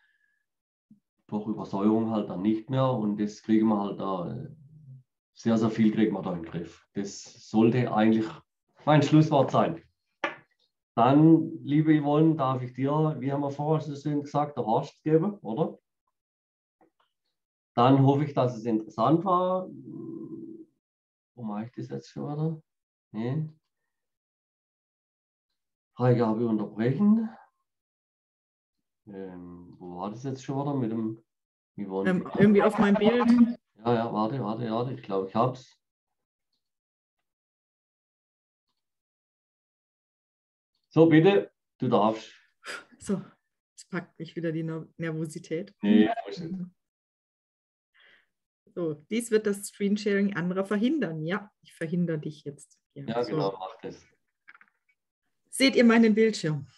Durch Übersäuerung halt dann nicht mehr, und das kriegen wir halt da, sehr, sehr viel kriegen wir da im Griff. Das sollte eigentlich mein Schlusswort sein. Dann, liebe Yvonne, darf ich dir, wie haben wir vorher so schön gesagt, der Horst geben, oder? Dann hoffe ich, dass es interessant war. Wo mache ich das jetzt schon wieder? Nee. Freigabe unterbrechen. Ähm, wo war das jetzt schon wieder mit dem Yvonne? Ähm, irgendwie auf mein Bild. Ja, ja, warte, warte, warte. Ich glaube, ich habe es. So, bitte, du darfst. So, jetzt packt mich wieder die Ner- Nervosität. Nee, muss nicht. So, dies wird das Screensharing anderer verhindern. Ja, ich verhindere dich jetzt. Ja, Ja, so. genau, mach das. Seht ihr meinen Bildschirm?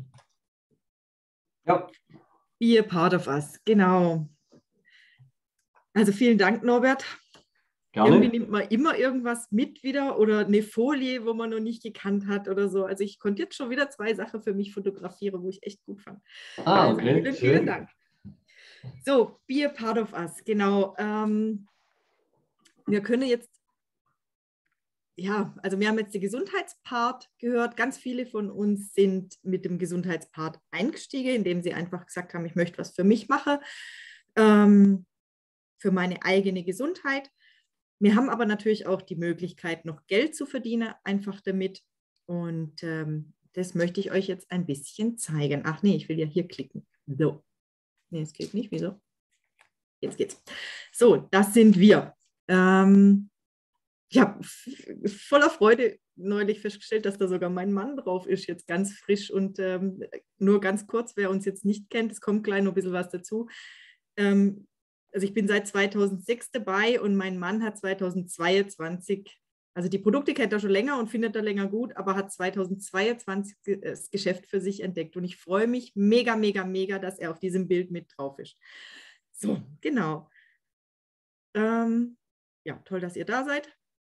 Ja, Be a part of us, genau. Also vielen Dank, Norbert. Irgendwie gerne. nimmt man immer irgendwas mit wieder oder eine Folie, wo man noch nicht gekannt hat oder so. Also ich konnte jetzt schon wieder zwei Sachen für mich fotografieren, wo ich echt gut fand. Ah, Also okay, vielen, schön. vielen Dank. So, be a part of us, genau. Ähm, wir können jetzt ja, also wir haben jetzt den Gesundheitspart gehört. Ganz viele von uns sind mit dem Gesundheitspart eingestiegen, indem sie einfach gesagt haben, ich möchte was für mich machen, ähm, für meine eigene Gesundheit. Wir haben aber natürlich auch die Möglichkeit, noch Geld zu verdienen, einfach damit. Und ähm, das möchte ich euch jetzt ein bisschen zeigen. Ach nee, ich will ja hier klicken. So. Nee, es geht nicht. Wieso? Jetzt geht's. So, das sind wir. Ähm, ich habe voller Freude neulich festgestellt, dass da sogar mein Mann drauf ist, jetzt ganz frisch. Und ähm, nur ganz kurz, wer uns jetzt nicht kennt, es kommt gleich noch ein bisschen was dazu. Ähm, also ich bin seit zweitausendsechs dabei und mein Mann hat zweitausendzweiundzwanzig, also die Produkte kennt er schon länger und findet er länger gut, aber hat zweitausendzweiundzwanzig das Geschäft für sich entdeckt. Und ich freue mich mega, mega, mega, dass er auf diesem Bild mit drauf ist. So, genau. Ähm, ja, toll, dass ihr da seid.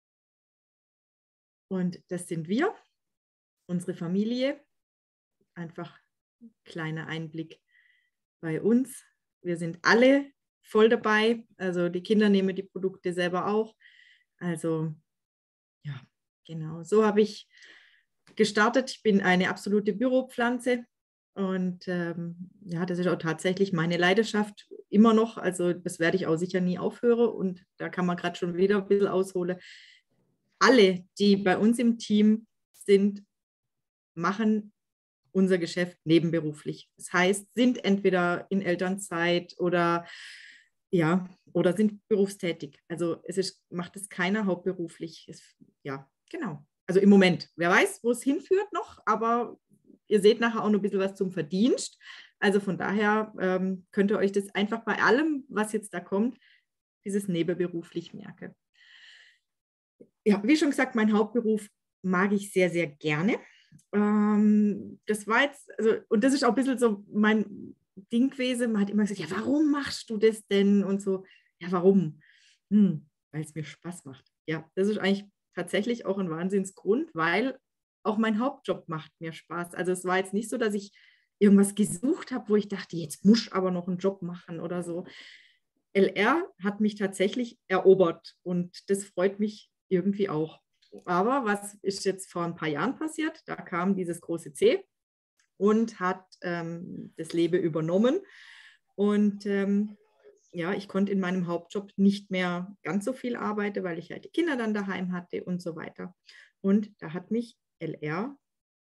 Und das sind wir, unsere Familie. Einfach ein kleiner Einblick bei uns. Wir sind alle voll dabei. Also die Kinder nehmen die Produkte selber auch. Also ja, genau. So habe ich gestartet. Ich bin eine absolute Büropflanze. Und ähm, ja, das ist auch tatsächlich meine Leidenschaft immer noch. Also das werde ich auch sicher nie aufhören. Und da kann man gerade schon wieder ein bisschen ausholen. Alle, die bei uns im Team sind, machen unser Geschäft nebenberuflich. Das heißt, sind entweder in Elternzeit oder, ja, oder sind berufstätig. Also es ist, macht es keiner hauptberuflich. Es, ja, genau. Also im Moment. Wer weiß, wo es hinführt noch, aber ihr seht nachher auch noch ein bisschen was zum Verdienst. Also von daher ähm, könnt ihr euch das einfach bei allem, was jetzt da kommt, dieses nebenberuflich merken. Ja, wie schon gesagt, mein Hauptberuf mag ich sehr, sehr gerne. Ähm, das war jetzt, also, und das ist auch ein bisschen so mein Ding gewesen. Man hat immer gesagt, ja, warum machst du das denn? Und so, ja, warum? Hm, weil es mir Spaß macht. Ja, das ist eigentlich tatsächlich auch ein Wahnsinnsgrund, weil auch mein Hauptjob macht mir Spaß. Also es war jetzt nicht so, dass ich irgendwas gesucht habe, wo ich dachte, jetzt muss ich aber noch einen Job machen oder so. L R hat mich tatsächlich erobert und das freut mich irgendwie auch. Aber was ist jetzt vor ein paar Jahren passiert? Da kam dieses große C und hat ähm, das Leben übernommen. Und ähm, ja, ich konnte in meinem Hauptjob nicht mehr ganz so viel arbeiten, weil ich halt die Kinder dann daheim hatte und so weiter. Und da hat mich L R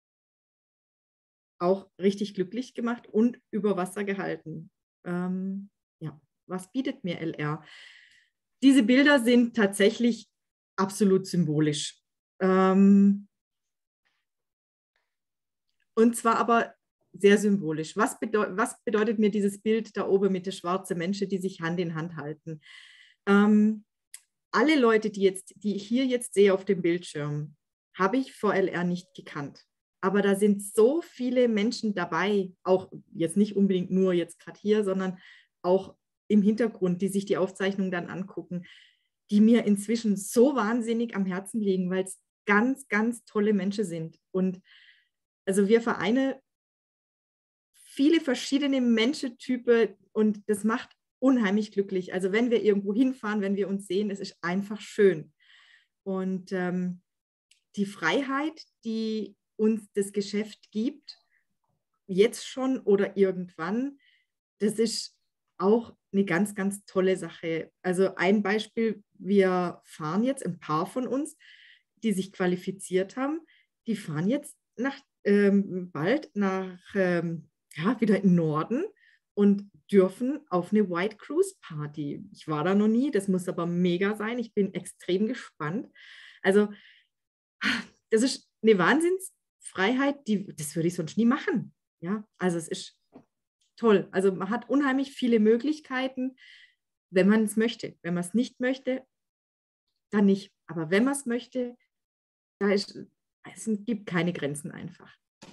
auch richtig glücklich gemacht und über Wasser gehalten. Ähm, ja, was bietet mir L R? Diese Bilder sind tatsächlich absolut symbolisch. Ähm, und zwar aber sehr symbolisch. Was, bedeu was bedeutet mir dieses Bild da oben mit den schwarzen Menschen, die sich Hand in Hand halten? Ähm, alle Leute, die, jetzt, die ich hier jetzt sehe auf dem Bildschirm, habe ich vor L R nicht gekannt. Aber da sind so viele Menschen dabei, auch jetzt nicht unbedingt nur jetzt gerade hier, sondern auch im Hintergrund, die sich die Aufzeichnung dann angucken, die mir inzwischen so wahnsinnig am Herzen liegen, weil es ganz, ganz tolle Menschen sind. Und also wir vereinen viele verschiedene Menschentypen und das macht unheimlich glücklich. Also wenn wir irgendwo hinfahren, wenn wir uns sehen, es ist einfach schön. Und ähm, die Freiheit, die uns das Geschäft gibt, jetzt schon oder irgendwann, das ist auch eine ganz, ganz tolle Sache. Also ein Beispiel, wir fahren jetzt, ein paar von uns, die sich qualifiziert haben, die fahren jetzt nach, ähm, bald nach, ähm, ja, wieder im Norden und dürfen auf eine White Cruise Party. Ich war da noch nie, das muss aber mega sein. Ich bin extrem gespannt. Also das ist eine Wahnsinnsfreiheit, die, das würde ich sonst nie machen. Ja, also es ist toll. Also man hat unheimlich viele Möglichkeiten, wenn man es möchte. Wenn man es nicht möchte, dann nicht. Aber wenn man es möchte, da ist, es gibt keine Grenzen einfach.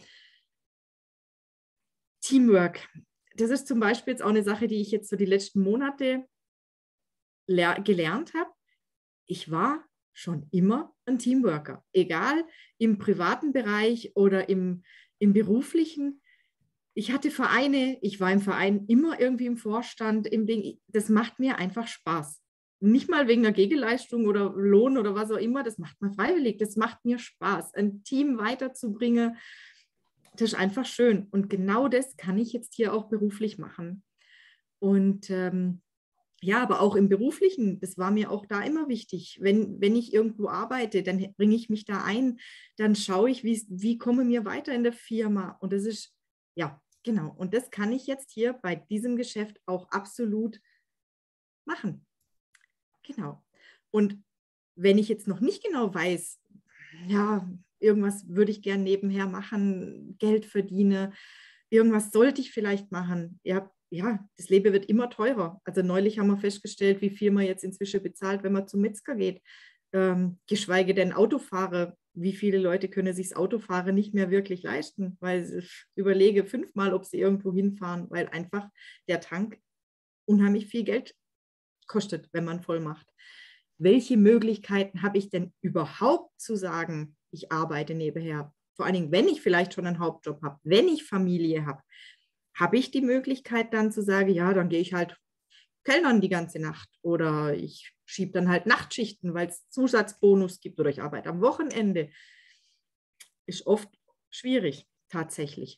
Teamwork. Das ist zum Beispiel jetzt auch eine Sache, die ich jetzt so die letzten Monate gelernt habe. Ich war schon immer ein Teamworker. Egal im privaten Bereich oder im, im beruflichen. Ich hatte Vereine, ich war im Verein immer irgendwie im Vorstand, im Ding. Das macht mir einfach Spaß. nicht mal wegen einer Gegenleistung oder Lohn oder was auch immer, das macht man freiwillig, das macht mir Spaß, ein Team weiterzubringen, das ist einfach schön. Und genau das kann ich jetzt hier auch beruflich machen. Und ähm, ja, aber auch im Beruflichen, das war mir auch da immer wichtig. Wenn, wenn ich irgendwo arbeite, dann bringe ich mich da ein, dann schaue ich, wie, wie komme mir weiter in der Firma. Und das ist, ja, genau. Und das kann ich jetzt hier bei diesem Geschäft auch absolut machen. Genau. Und wenn ich jetzt noch nicht genau weiß, ja, irgendwas würde ich gern nebenher machen, Geld verdiene, irgendwas sollte ich vielleicht machen. Ja, ja, das Leben wird immer teurer. Also neulich haben wir festgestellt, wie viel man jetzt inzwischen bezahlt, wenn man zum Metzger geht. Ähm, geschweige denn Autofahrer. Wie viele Leute können sich das Autofahren nicht mehr wirklich leisten, weil ich überlege fünfmal, ob sie irgendwo hinfahren, weil einfach der Tank unheimlich viel Geld kostet, wenn man voll macht. Welche Möglichkeiten habe ich denn überhaupt zu sagen, ich arbeite nebenher? Vor allen Dingen, wenn ich vielleicht schon einen Hauptjob habe, wenn ich Familie habe, habe ich die Möglichkeit dann zu sagen, ja, dann gehe ich halt kellnern die ganze Nacht oder ich schiebe dann halt Nachtschichten, weil es Zusatzbonus gibt oder ich arbeite am Wochenende. Ist oft schwierig, tatsächlich.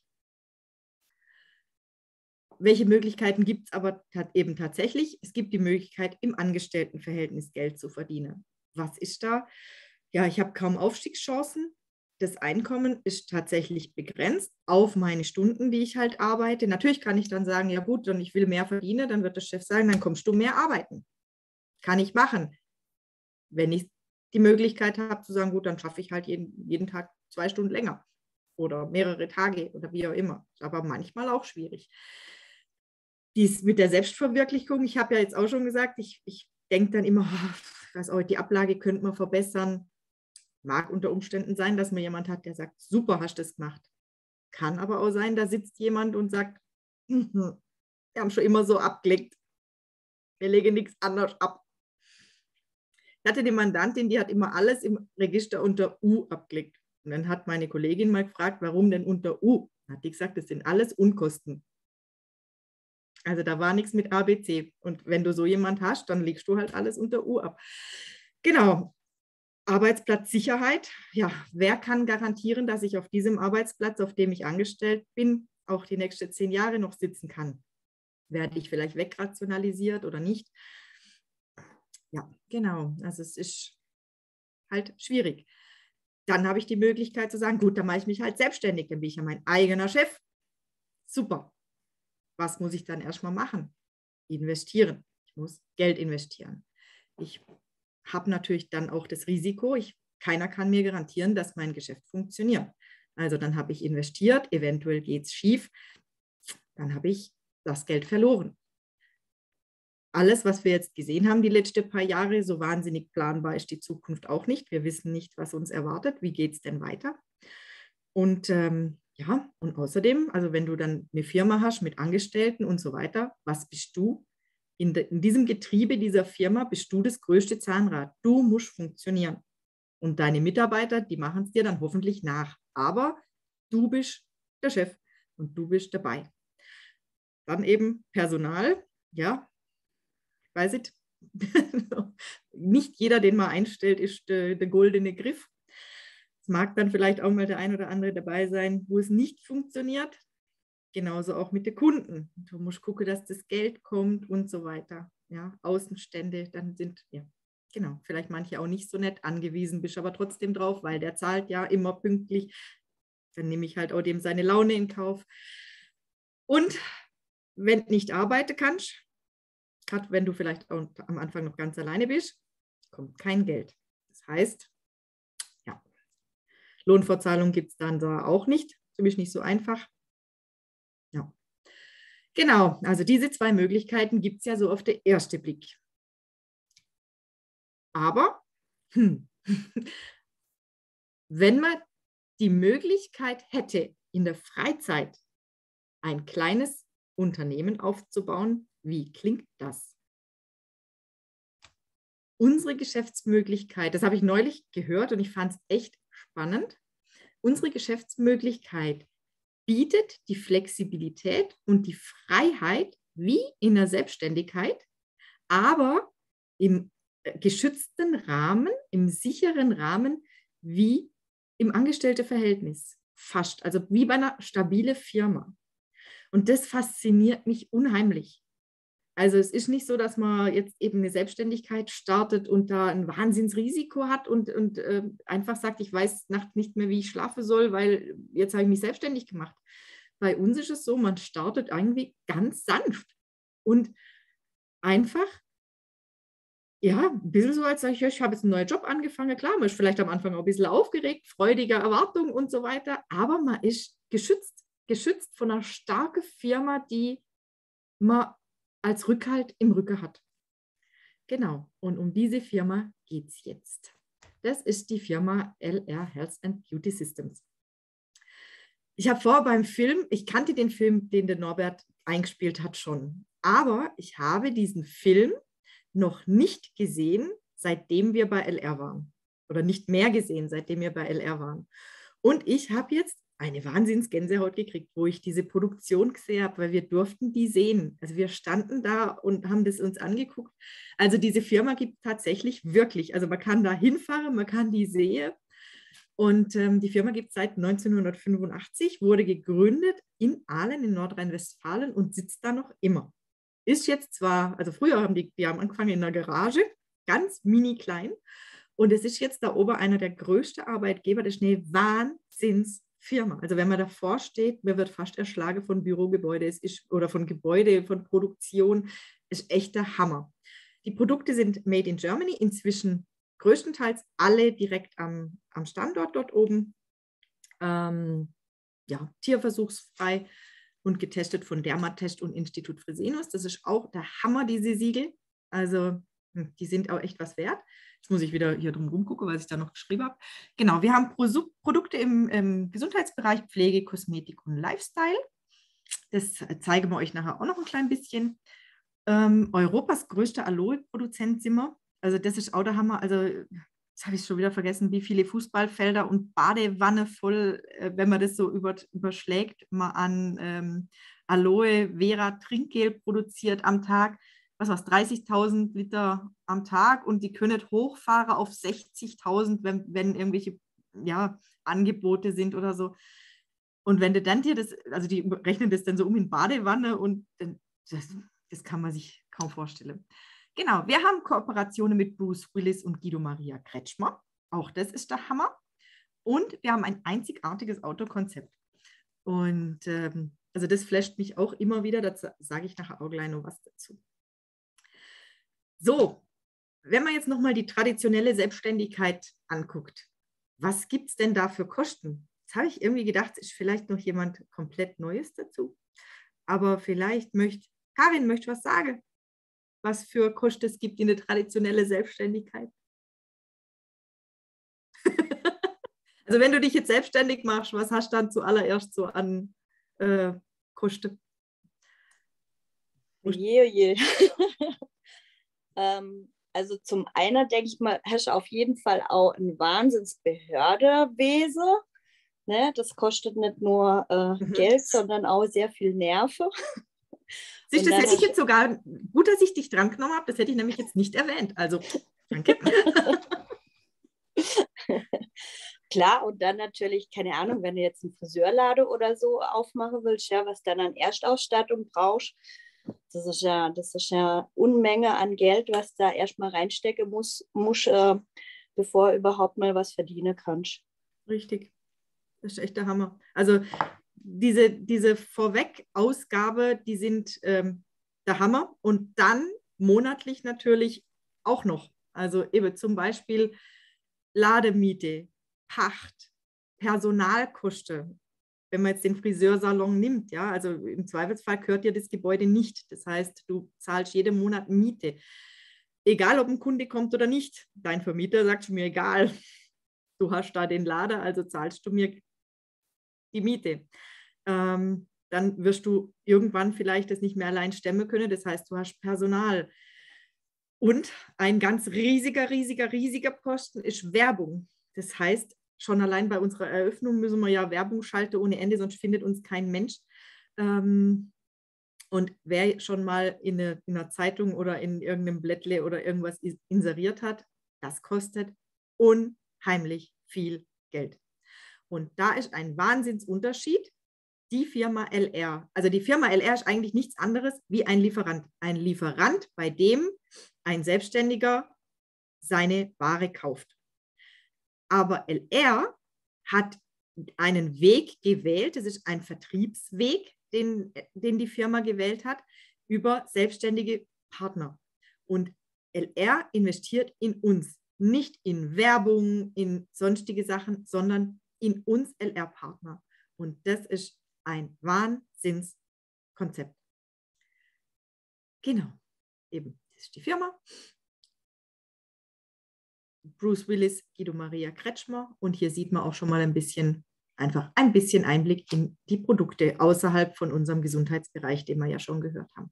Welche Möglichkeiten gibt es aber eben tatsächlich? Es gibt die Möglichkeit, im Angestelltenverhältnis Geld zu verdienen. Was ist da? Ja, ich habe kaum Aufstiegschancen. Das Einkommen ist tatsächlich begrenzt auf meine Stunden, die ich halt arbeite. Natürlich kann ich dann sagen, ja gut, und ich will mehr verdienen, dann wird der Chef sagen, dann kommst du mehr arbeiten. Kann ich machen. Wenn ich die Möglichkeit habe zu sagen, gut, dann schaffe ich halt jeden, jeden Tag zwei Stunden länger oder mehrere Tage oder wie auch immer. Aber manchmal auch schwierig. Dies mit der Selbstverwirklichung, ich habe ja jetzt auch schon gesagt, ich, ich denke dann immer, oh, weiß auch, die Ablage könnte man verbessern. Mag unter Umständen sein, dass man jemand hat, der sagt, super, hast du das gemacht. Kann aber auch sein, da sitzt jemand und sagt, hm, wir haben schon immer so abgelegt. Wir legen nichts anderes ab. Ich hatte eine Mandantin, die hat immer alles im Register unter U abgelegt. Und dann hat meine Kollegin mal gefragt, warum denn unter U? Dann hat die gesagt, das sind alles Unkosten. Also da war nichts mit A B C. Und wenn du so jemand hast, dann legst du halt alles unter U ab. Genau. Arbeitsplatzsicherheit. Ja, wer kann garantieren, dass ich auf diesem Arbeitsplatz, auf dem ich angestellt bin, auch die nächsten zehn Jahre noch sitzen kann? Werde ich vielleicht wegrationalisiert oder nicht? Ja, genau. Also es ist halt schwierig. Dann habe ich die Möglichkeit zu sagen, gut, dann mache ich mich halt selbstständig, dann bin ich ja mein eigener Chef. Super. Was muss ich dann erstmal machen? Investieren. Ich muss Geld investieren. Ich habe natürlich dann auch das Risiko, ich, keiner kann mir garantieren, dass mein Geschäft funktioniert. Also dann habe ich investiert, eventuell geht es schief, dann habe ich das Geld verloren. Alles, was wir jetzt gesehen haben die letzten paar Jahre, so wahnsinnig planbar ist die Zukunft auch nicht. Wir wissen nicht, was uns erwartet. Wie geht es denn weiter? Und ähm, ja, und außerdem, also wenn du dann eine Firma hast mit Angestellten und so weiter, was bist du? In, de, in diesem Getriebe dieser Firma bist du das größte Zahnrad. Du musst funktionieren. Und deine Mitarbeiter, die machen es dir dann hoffentlich nach. Aber du bist der Chef und du bist dabei. Dann eben Personal, ja, weiß ich, nicht jeder, den man einstellt, ist der, der goldene Griff. Es mag dann vielleicht auch mal der ein oder andere dabei sein, wo es nicht funktioniert. Genauso auch mit den Kunden. Du musst gucken, dass das Geld kommt und so weiter. Ja, Außenstände, dann sind, ja, genau, vielleicht manche auch nicht so nett angewiesen, bist aber trotzdem drauf, weil der zahlt ja immer pünktlich. Dann nehme ich halt auch dem seine Laune in Kauf. Und wenn du nicht arbeiten kannst, gerade wenn du vielleicht auch am Anfang noch ganz alleine bist, kommt kein Geld. Das heißt, ja, Lohnfortzahlung gibt es dann da auch nicht. Ziemlich nicht so einfach. Ja. Genau, also diese zwei Möglichkeiten gibt es ja so auf den ersten Blick. Aber hm, wenn man die Möglichkeit hätte, in der Freizeit ein kleines Unternehmen aufzubauen, wie klingt das? Unsere Geschäftsmöglichkeit, das habe ich neulich gehört und ich fand es echt spannend. Unsere Geschäftsmöglichkeit bietet die Flexibilität und die Freiheit wie in der Selbstständigkeit, aber im geschützten Rahmen, im sicheren Rahmen, wie im Angestellteverhältnis. Fast, also wie bei einer stabilen Firma. Und das fasziniert mich unheimlich. Also es ist nicht so, dass man jetzt eben eine Selbstständigkeit startet und da ein Wahnsinnsrisiko hat und, und äh, einfach sagt, ich weiß nachts nicht mehr, wie ich schlafen soll, weil jetzt habe ich mich selbstständig gemacht. Bei uns ist es so, man startet irgendwie ganz sanft und einfach, ja, ein bisschen so, als sage ich, ich habe jetzt einen neuen Job angefangen. Klar, man ist vielleicht am Anfang auch ein bisschen aufgeregt, freudiger Erwartung und so weiter, aber man ist geschützt, geschützt von einer starken Firma, die man als Rückhalt im Rücken hat. Genau, und um diese Firma geht es jetzt. Das ist die Firma L R Health and Beauty Systems. Ich habe vor beim Film, ich kannte den Film, den der Norbert eingespielt hat, schon. Aber ich habe diesen Film noch nicht gesehen, seitdem wir bei L R waren. Oder nicht mehr gesehen, seitdem wir bei L R waren. Und ich habe jetzt eine Wahnsinns-Gänsehaut gekriegt, wo ich diese Produktion gesehen habe, weil wir durften die sehen. Also wir standen da und haben das uns angeguckt. Also diese Firma gibt es tatsächlich wirklich. Also man kann da hinfahren, man kann die sehen. Und ähm, die Firma gibt es seit neunzehnhundertfünfundachtzig, wurde gegründet in Aalen in Nordrhein-Westfalen und sitzt da noch immer. Ist jetzt zwar, also früher haben die, die haben angefangen in einer Garage, ganz mini klein. Und es ist jetzt da oben einer der größten Arbeitgeber. Das ist eine Wahnsinnsfirma. Also wenn man davor steht, man wird fast erschlagen von Bürogebäude es ist, oder von Gebäude, von Produktion. Ist echt der Hammer. Die Produkte sind made in Germany, inzwischen größtenteils alle direkt am, am Standort dort oben. Ähm, ja, tierversuchsfrei und getestet von Dermatest und Institut Fresenius. Das ist auch der Hammer, diese Siegel. Also die sind auch echt was wert. Jetzt muss ich wieder hier drum rumgucken, was ich da noch geschrieben habe. Genau, wir haben Pro- Produkte im, im Gesundheitsbereich Pflege, Kosmetik und Lifestyle. Das zeigen wir euch nachher auch noch ein klein bisschen. Ähm, Europas größter Aloe-Produzent sind wir. Also das ist auch der Hammer. Also jetzt habe ich schon wieder vergessen, wie viele Fußballfelder und Badewanne voll, äh, wenn man das so über, überschlägt, mal an ähm, Aloe Vera Trinkgel produziert am Tag. Was war's, dreißigtausend Liter am Tag und die können hochfahren auf sechzigtausend, wenn, wenn irgendwelche ja, Angebote sind oder so. Und wenn du dann dir das, also die rechnen das dann so um in Badewanne und dann, das, das kann man sich kaum vorstellen. Genau, wir haben Kooperationen mit Bruce Willis und Guido Maria Kretschmer. Auch das ist der Hammer. Und wir haben ein einzigartiges Autokonzept. Und ähm, also das flasht mich auch immer wieder, dazu sage ich nachher auch gleich noch was dazu. So, wenn man jetzt nochmal die traditionelle Selbstständigkeit anguckt, was gibt es denn da für Kosten? Jetzt habe ich irgendwie gedacht, ist vielleicht noch jemand komplett Neues dazu. Aber vielleicht möchte, Karin, möchte was sagen, was für Kosten es gibt in der traditionellen Selbstständigkeit? Also wenn du dich jetzt selbstständig machst, was hast du dann zuallererst so an äh, Kosten? Je, je. ähm, also zum einen denke ich mal, hast du auf jeden Fall auch ein Wahnsinnsbehördewesen. Ne? Das kostet nicht nur äh, mhm. Geld, sondern auch sehr viel Nerven. Siehst, das hätte ich jetzt sogar, gut, dass ich dich dran genommen habe, das hätte ich nämlich jetzt nicht erwähnt. Also, danke. Klar, und dann natürlich, keine Ahnung, wenn du jetzt einen Friseurladen oder so aufmachen willst, ja, was dann an Erstausstattung brauchst, das ist ja, das ist ja Unmenge an Geld, was da erstmal reinstecken muss, muss äh, bevor du überhaupt mal was verdienen kannst. Richtig. Das ist echt der Hammer. Also diese, diese Vorweg-Ausgabe, die sind ähm, der Hammer. Und dann monatlich natürlich auch noch. Also eben zum Beispiel Lademiete, Pacht, Personalkosten. Wenn man jetzt den Friseursalon nimmt, ja, also im Zweifelsfall gehört dir das Gebäude nicht. Das heißt, du zahlst jeden Monat Miete. Egal, ob ein Kunde kommt oder nicht. Dein Vermieter sagt mir, egal, du hast da den Lader, also zahlst du mir die Miete. Ähm, dann wirst du irgendwann vielleicht das nicht mehr allein stemmen können. Das heißt, du hast Personal. Und ein ganz riesiger, riesiger, riesiger Posten ist Werbung. Das heißt, schon allein bei unserer Eröffnung müssen wir ja Werbung schalten ohne Ende, sonst findet uns kein Mensch. Ähm, Und wer schon mal in, eine, in einer Zeitung oder in irgendeinem Blättle oder irgendwas inseriert hat, das kostet unheimlich viel Geld. Und da ist ein Wahnsinnsunterschied. Die Firma L R, also die Firma L R ist eigentlich nichts anderes wie ein Lieferant. Ein Lieferant, bei dem ein Selbstständiger seine Ware kauft. Aber L R hat einen Weg gewählt, das ist ein Vertriebsweg, den, den die Firma gewählt hat, über selbstständige Partner. Und L R investiert in uns, nicht in Werbung, in sonstige Sachen, sondern in uns L R-Partner. Und das ist ein Wahnsinnskonzept. Genau, eben, das ist die Firma. Bruce Willis, Guido Maria Kretschmer. Und hier sieht man auch schon mal ein bisschen, einfach ein bisschen Einblick in die Produkte außerhalb von unserem Gesundheitsbereich, den wir ja schon gehört haben.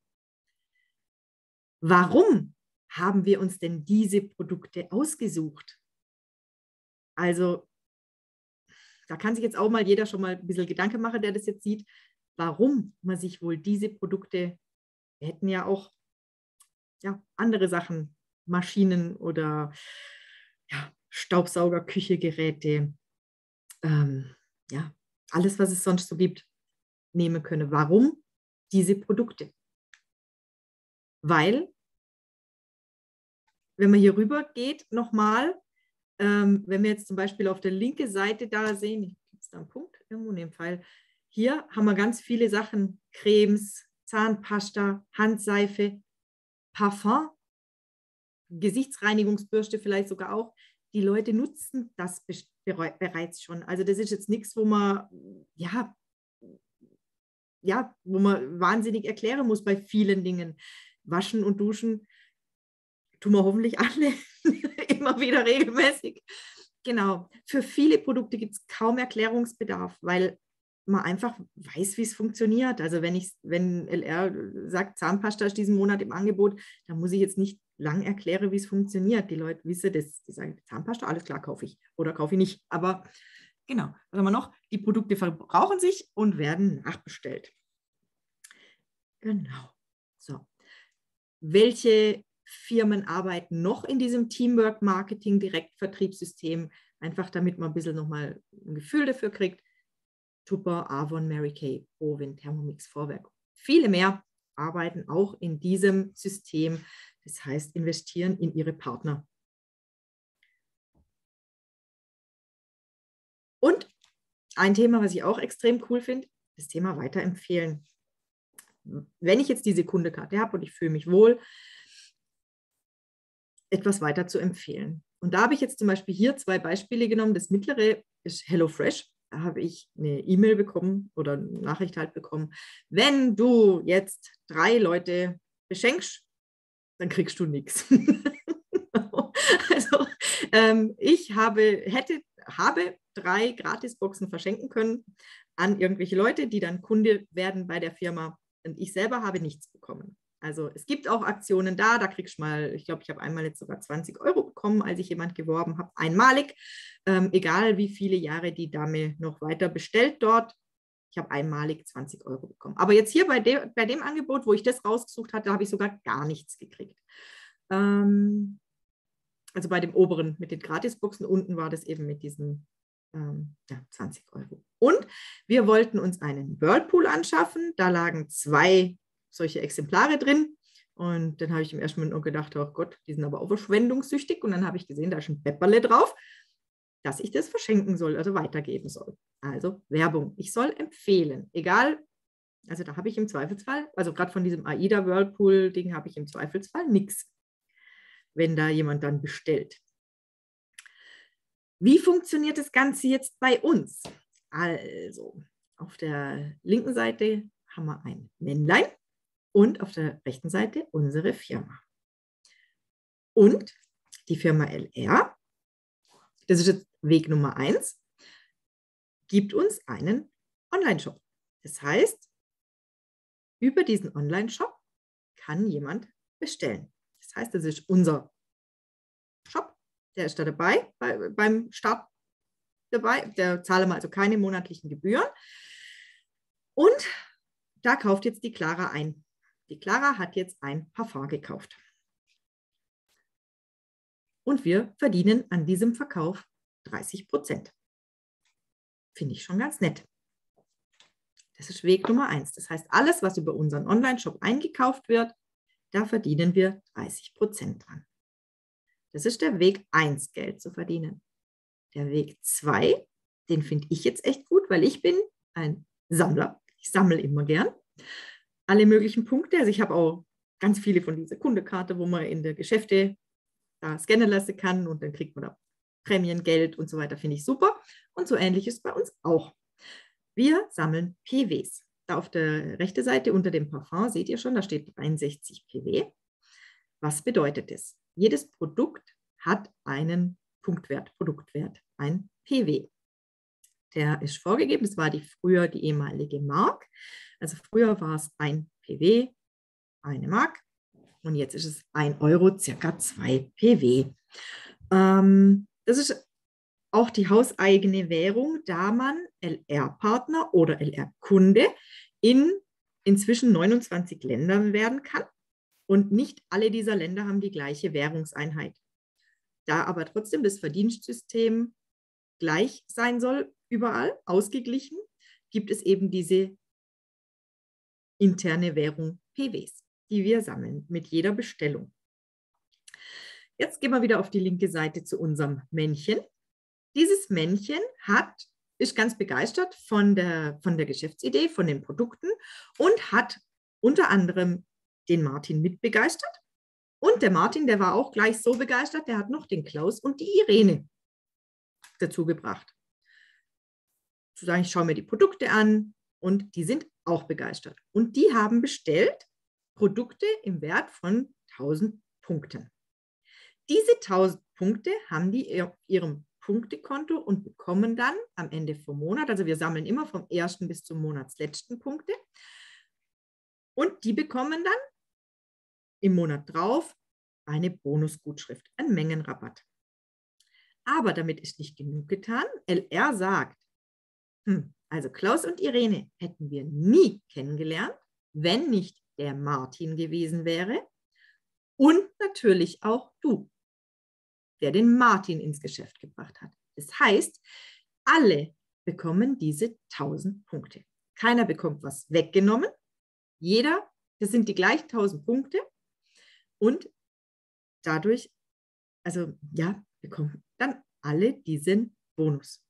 Warum haben wir uns denn diese Produkte ausgesucht? Also, da kann sich jetzt auch mal jeder schon mal ein bisschen Gedanken machen, der das jetzt sieht, warum man sich wohl diese Produkte, wir hätten ja auch ja, andere Sachen, Maschinen oder ja, Staubsauger, Küchegeräte, ähm, ja, alles, was es sonst so gibt, nehmen können. Warum diese Produkte? Weil, wenn man hier rüber geht, nochmal, ähm, wenn wir jetzt zum Beispiel auf der linken Seite da sehen, gibt es da einen Punkt irgendwo in dem Pfeil, hier haben wir ganz viele Sachen, Cremes, Zahnpasta, Handseife, Parfum, Gesichtsreinigungsbürste vielleicht sogar auch. Die Leute nutzen das bereits schon. Also das ist jetzt nichts, wo man, ja, ja, wo man wahnsinnig erklären muss bei vielen Dingen. Waschen und duschen tun wir hoffentlich alle immer wieder regelmäßig. Genau. Für viele Produkte gibt es kaum Erklärungsbedarf, weil man einfach weiß, wie es funktioniert. Also wenn ich, wenn L R sagt, Zahnpasta ist diesen Monat im Angebot, dann muss ich jetzt nicht lang erklären, wie es funktioniert. Die Leute wissen das, die sagen, Zahnpasta, alles klar, kaufe ich oder kaufe ich nicht. Aber genau, was haben wir noch? Die Produkte verbrauchen sich und werden nachbestellt. Genau. So. Welche Firmen arbeiten noch in diesem Teamwork Marketing Direktvertriebssystem? Einfach damit man ein bisschen nochmal ein Gefühl dafür kriegt. Tupper, Avon, Mary Kay, Bovin, Thermomix, Vorwerk. Viele mehr arbeiten auch in diesem System. Das heißt, investieren in ihre Partner. Und ein Thema, was ich auch extrem cool finde, das Thema weiterempfehlen. Wenn ich jetzt diese Kundekarte habe und ich fühle mich wohl, etwas weiter zu empfehlen. Und da habe ich jetzt zum Beispiel hier zwei Beispiele genommen. Das mittlere ist HelloFresh. Da habe ich eine E-Mail bekommen oder eine Nachricht halt bekommen. Wenn du jetzt drei Leute beschenkst, dann kriegst du nichts. Also ähm, ich habe, hätte, habe drei Gratisboxen verschenken können an irgendwelche Leute, die dann Kunde werden bei der Firma. Und ich selber habe nichts bekommen. Also es gibt auch Aktionen da, da kriegst du mal, ich glaube, ich habe einmal jetzt sogar zwanzig Euro bekommen, als ich jemand geworben habe, einmalig, ähm, egal wie viele Jahre die Dame noch weiter bestellt dort. Ich habe einmalig zwanzig Euro bekommen. Aber jetzt hier bei, de, bei dem Angebot, wo ich das rausgesucht hatte, habe ich sogar gar nichts gekriegt. Ähm, also bei dem oberen mit den Gratisboxen, unten war das eben mit diesen ähm, ja, zwanzig Euro. Und wir wollten uns einen Whirlpool anschaffen. Da lagen zwei solche Exemplare drin. Und dann habe ich im ersten Moment nur gedacht, oh Gott, die sind aber auch verschwendungssüchtig. Und dann habe ich gesehen, da ist ein Pepperle drauf, dass ich das verschenken soll, also weitergeben soll. Also Werbung. Ich soll empfehlen, egal, also da habe ich im Zweifelsfall, also gerade von diesem AIDA Whirlpool-Ding habe ich im Zweifelsfall nichts, wenn da jemand dann bestellt. Wie funktioniert das Ganze jetzt bei uns? Also, auf der linken Seite haben wir ein Männlein und auf der rechten Seite unsere Firma. Und die Firma L R, das ist jetzt Weg Nummer eins, gibt uns einen Online-Shop. Das heißt, über diesen Online-Shop kann jemand bestellen. Das heißt, das ist unser Shop, der ist da dabei, bei, beim Start dabei. Da zahlen wir also keine monatlichen Gebühren. Und da kauft jetzt die Clara ein. Die Clara hat jetzt ein Parfum gekauft. Und wir verdienen an diesem Verkauf dreißig Prozent. Finde ich schon ganz nett. Das ist Weg Nummer eins. Das heißt, alles, was über unseren Online-Shop eingekauft wird, da verdienen wir dreißig Prozent dran. Das ist der Weg eins, Geld zu verdienen. Der Weg zwei, den finde ich jetzt echt gut, weil ich bin ein Sammler. Ich sammle immer gern alle möglichen Punkte. Also ich habe auch ganz viele von dieser Kundekarte, wo man in der Geschäfte da scannen lassen kann und dann kriegt man da Prämiengeld und so weiter, finde ich super. Und so ähnlich ist es bei uns auch. Wir sammeln P Ws. Da auf der rechten Seite unter dem Parfum seht ihr schon, da steht dreiundsechzig P W. Was bedeutet das? Jedes Produkt hat einen Punktwert, Produktwert, ein P W. Der ist vorgegeben, das war die, früher die ehemalige Mark. Also früher war es ein P W, eine Mark und jetzt ist es ein Euro, circa zwei P W. Ähm, das ist auch die hauseigene Währung, da man L R-Partner oder L R-Kunde in inzwischen neunundzwanzig Ländern werden kann. Und nicht alle dieser Länder haben die gleiche Währungseinheit. Da aber trotzdem das Verdienstsystem gleich sein soll, überall ausgeglichen, gibt es eben diese interne Währung P Ws, die wir sammeln mit jeder Bestellung. Jetzt gehen wir wieder auf die linke Seite zu unserem Männchen. Dieses Männchen hat, ist ganz begeistert von der, von der Geschäftsidee, von den Produkten und hat unter anderem den Martin mit begeistert. Und der Martin, der war auch gleich so begeistert, der hat noch den Klaus und die Irene dazu gebracht. Zu sagen, ich schaue mir die Produkte an und die sind auch begeistert. Und die haben bestellt Produkte im Wert von tausend Punkten. Diese tausend Punkte haben die auf ihrem Punktekonto und bekommen dann am Ende vom Monat, also wir sammeln immer vom ersten bis zum monatsletzten Punkte, und die bekommen dann im Monat drauf eine Bonusgutschrift, einen Mengenrabatt. Aber damit ist nicht genug getan. L R sagt, hm, also Klaus und Irene hätten wir nie kennengelernt, wenn nicht der Martin gewesen wäre und natürlich auch du, der den Martin ins Geschäft gebracht hat. Das heißt, alle bekommen diese tausend Punkte. Keiner bekommt was weggenommen. Jeder, das sind die gleichen tausend Punkte und dadurch, also ja, bekommen dann alle diesen Bonus.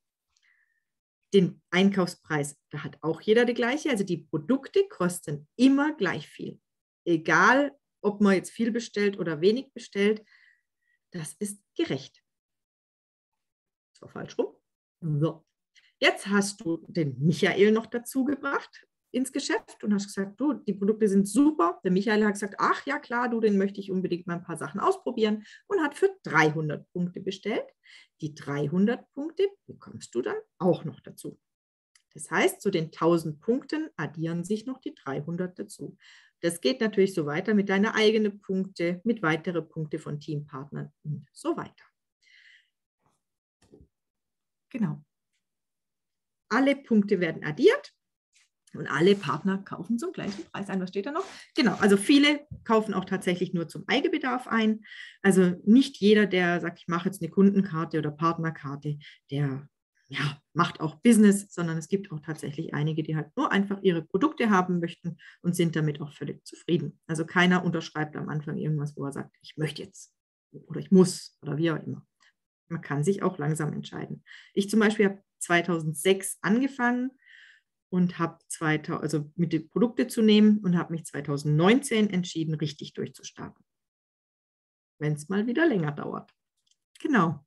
Den Einkaufspreis, da hat auch jeder der gleiche. Also die Produkte kosten immer gleich viel. Egal, ob man jetzt viel bestellt oder wenig bestellt, das ist gerecht. Das war falsch rum. So. Jetzt hast du den Michael noch dazu gebracht ins Geschäft und hast gesagt, du, die Produkte sind super. Der Michael hat gesagt, ach ja klar, du, den möchte ich unbedingt mal ein paar Sachen ausprobieren und hat für dreihundert Punkte bestellt. Die dreihundert Punkte bekommst du dann auch noch dazu. Das heißt, zu den tausend Punkten addieren sich noch die dreihundert dazu. Das geht natürlich so weiter mit deinen eigenen Punkte, mit weiteren Punkten von Teampartnern und so weiter. Genau. Alle Punkte werden addiert. Und alle Partner kaufen zum gleichen Preis ein. Was steht da noch? Genau, also viele kaufen auch tatsächlich nur zum Eigenbedarf ein. Also nicht jeder, der sagt, ich mache jetzt eine Kundenkarte oder Partnerkarte, der ja, macht auch Business, sondern es gibt auch tatsächlich einige, die halt nur einfach ihre Produkte haben möchten und sind damit auch völlig zufrieden. Also keiner unterschreibt am Anfang irgendwas, wo er sagt, ich möchte jetzt oder ich muss oder wie auch immer. Man kann sich auch langsam entscheiden. Ich zum Beispiel habe zweitausendsechs angefangen und habe also mit den Produkten zu nehmen und habe mich zweitausendneunzehn entschieden, richtig durchzustarten. Wenn es mal wieder länger dauert. Genau.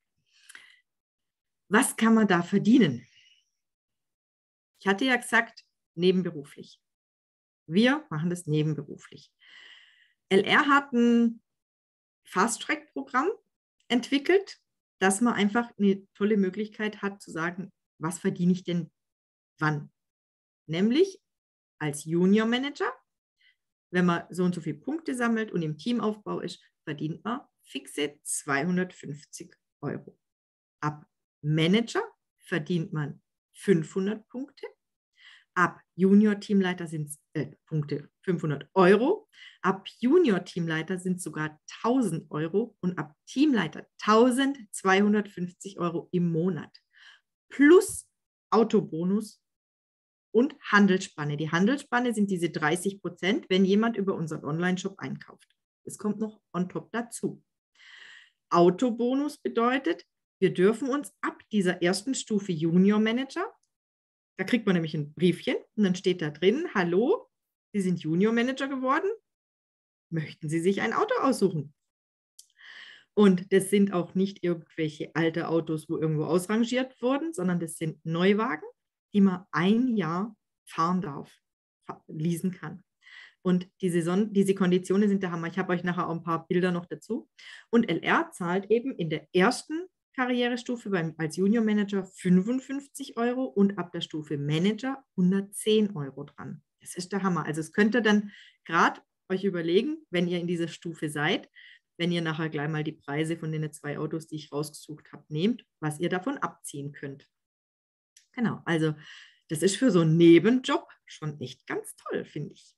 Was kann man da verdienen? Ich hatte ja gesagt, nebenberuflich. Wir machen das nebenberuflich. L R hat ein Fast-Track-Programm entwickelt, dass man einfach eine tolle Möglichkeit hat zu sagen, was verdiene ich denn wann? Nämlich als Junior Manager, wenn man so und so viele Punkte sammelt und im Teamaufbau ist, verdient man fixe zweihundertfünfzig Euro. Ab Manager verdient man fünfhundert Punkte. Ab Junior-Teamleiter sind es äh, Punkte fünfhundert Euro. Ab Junior-Teamleiter sind es sogar tausend Euro und ab Teamleiter tausendzweihundertfünfzig Euro im Monat. Plus Autobonus und Handelsspanne. Die Handelsspanne sind diese dreißig Prozent, wenn jemand über unseren Online-Shop einkauft. Es kommt noch on top dazu. Autobonus bedeutet, wir dürfen uns ab dieser ersten Stufe Junior Manager, da kriegt man nämlich ein Briefchen und dann steht da drin, hallo, Sie sind Junior Manager geworden, möchten Sie sich ein Auto aussuchen? Und das sind auch nicht irgendwelche alte Autos, wo irgendwo ausrangiert wurden, sondern das sind Neuwagen, die man ein Jahr fahren darf, leasen kann. Und diese, Son diese Konditionen sind der Hammer. Ich habe euch nachher auch ein paar Bilder noch dazu. Und L R zahlt eben in der ersten Karrierestufe beim, als Junior Manager fünfundfünfzig Euro und ab der Stufe Manager hundertzehn Euro dran. Das ist der Hammer. Also es könnt ihr dann gerade euch überlegen, wenn ihr in dieser Stufe seid, wenn ihr nachher gleich mal die Preise von den zwei Autos, die ich rausgesucht habe, nehmt, was ihr davon abziehen könnt. Genau, also das ist für so einen Nebenjob schon echt ganz toll, finde ich.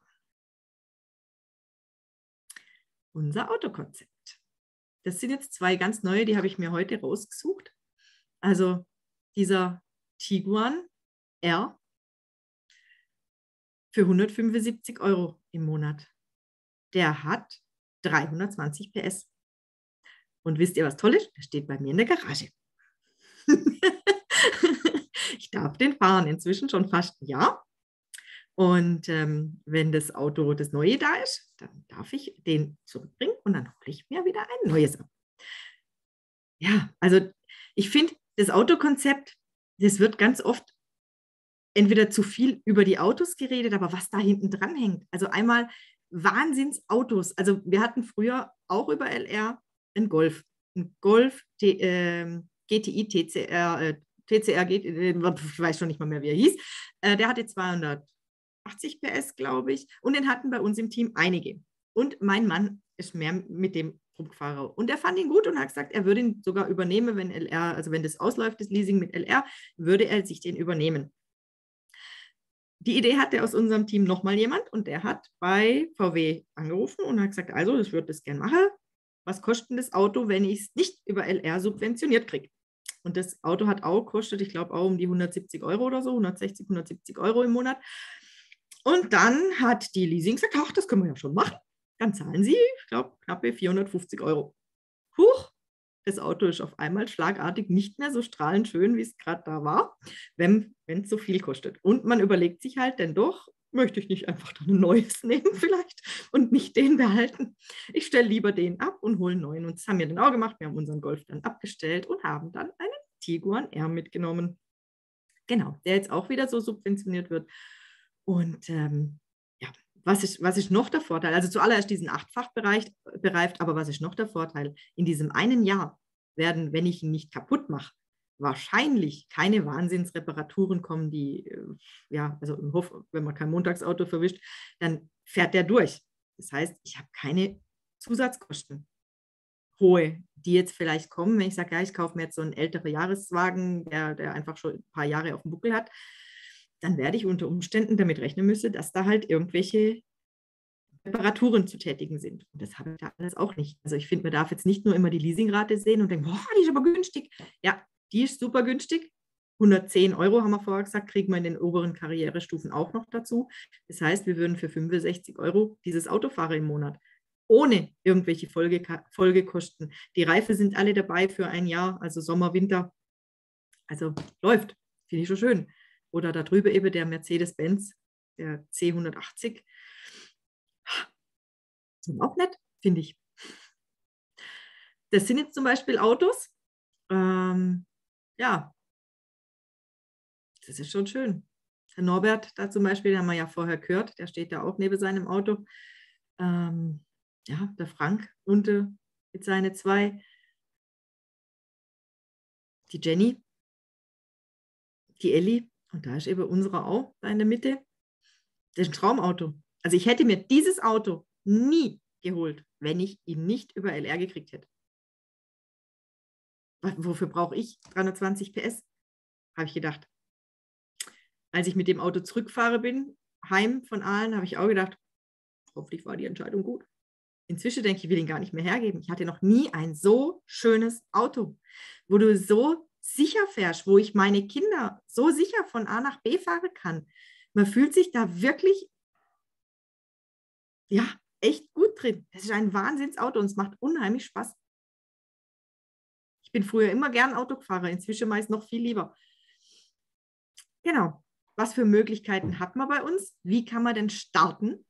Unser Autokonzept. Das sind jetzt zwei ganz neue, die habe ich mir heute rausgesucht. Also dieser Tiguan R für hundertfünfundsiebzig Euro im Monat. Der hat dreihundertzwanzig P S. Und wisst ihr, was toll ist? Der steht bei mir in der Garage. Ich darf den fahren, inzwischen schon fast ein Jahr. Und ähm, wenn das Auto, das Neue da ist, dann darf ich den zurückbringen und dann hole ich mir wieder ein neues ab. Ja, also ich finde, das Autokonzept, das wird ganz oft entweder zu viel über die Autos geredet, aber was da hinten dran hängt. Also einmal Wahnsinnsautos. Also wir hatten früher auch über L R einen Golf. Ein Golf T, äh, G T I, T C R, äh, T C R, G, äh, ich weiß schon nicht mal mehr, wie er hieß. Äh, der hatte zweihundertachtzig P S, glaube ich. Und den hatten bei uns im Team einige. Und mein Mann ist mehr mit dem rumgefahren. Und er fand ihn gut und hat gesagt, er würde ihn sogar übernehmen, wenn L R, also wenn das ausläuft, das Leasing mit L R, würde er sich den übernehmen. Die Idee hatte aus unserem Team nochmal jemand und der hat bei V W angerufen und hat gesagt, also ich würde das gerne machen. Was kostet das Auto, wenn ich es nicht über L R subventioniert kriege? Und das Auto hat auch gekostet, ich glaube auch um die hundertsiebzig Euro oder so, hundertsechzig, hundertsiebzig Euro im Monat. Und dann hat die Leasing gesagt, ach, das können wir ja schon machen. Dann zahlen sie, ich glaube, knappe vierhundertfünfzig Euro. Huch, das Auto ist auf einmal schlagartig nicht mehr so strahlend schön, wie es gerade da war, wenn es so viel kostet. Und man überlegt sich halt, denn doch, möchte ich nicht einfach dann ein neues nehmen vielleicht und nicht den behalten. Ich stelle lieber den ab und hole einen neuen. Und das haben wir dann auch gemacht. Wir haben unseren Golf dann abgestellt und haben dann einen Tiguan R mitgenommen. Genau, der jetzt auch wieder so subventioniert wird. Und ähm, ja, was ist, was ist noch der Vorteil? Also zuallererst diesen Achtfachbereich bereift, aber was ist noch der Vorteil? In diesem einen Jahr werden, wenn ich ihn nicht kaputt mache, wahrscheinlich keine Wahnsinnsreparaturen kommen, die, ja, also im Hof, wenn man kein Montagsauto verwischt, dann fährt der durch. Das heißt, ich habe keine Zusatzkosten, hohe, die jetzt vielleicht kommen, wenn ich sage, ja, ich kaufe mir jetzt so einen älteren Jahreswagen, der, der einfach schon ein paar Jahre auf dem Buckel hat, dann werde ich unter Umständen damit rechnen müssen, dass da halt irgendwelche Reparaturen zu tätigen sind. Und das habe ich da alles auch nicht. Also ich finde, man darf jetzt nicht nur immer die Leasingrate sehen und denken, boah, die ist aber günstig. Ja, die ist super günstig. hundertzehn Euro, haben wir vorher gesagt, kriegen wir in den oberen Karrierestufen auch noch dazu. Das heißt, wir würden für fünfundsechzig Euro dieses Auto fahren im Monat. Ohne irgendwelche Folge, Folgekosten. Die Reifen sind alle dabei für ein Jahr, also Sommer, Winter. Also läuft. Finde ich schon schön. Oder da drüben eben der Mercedes-Benz, der C hundertachtzig. Sind auch nett, finde ich. Das sind jetzt zum Beispiel Autos. Ähm, ja, das ist schon schön. Herr Norbert, da zum Beispiel, den haben wir ja vorher gehört, der steht da auch neben seinem Auto. Ähm, ja, der Frank unten mit seinen zwei. Die Jenny, die Elli. Und da ist eben unsere auch da in der Mitte. Das ist ein Traumauto. Also ich hätte mir dieses Auto nie geholt, wenn ich ihn nicht über L R gekriegt hätte. Wofür brauche ich dreihundertzwanzig P S? Habe ich gedacht. als ich mit dem Auto zurückfahre bin, heim von Aalen, habe ich auch gedacht, hoffentlich war die Entscheidung gut. Inzwischen denke ich, ich will ihn gar nicht mehr hergeben. Ich hatte noch nie ein so schönes Auto, wo du so sicher fährst, wo ich meine Kinder so sicher von A nach B fahren kann. Man fühlt sich da wirklich, ja, echt gut drin. Das ist ein Wahnsinnsauto und es macht unheimlich Spaß. Ich bin früher immer gern Autofahrer, inzwischen meist noch viel lieber. Genau. Was für Möglichkeiten hat man bei uns? Wie kann man denn starten?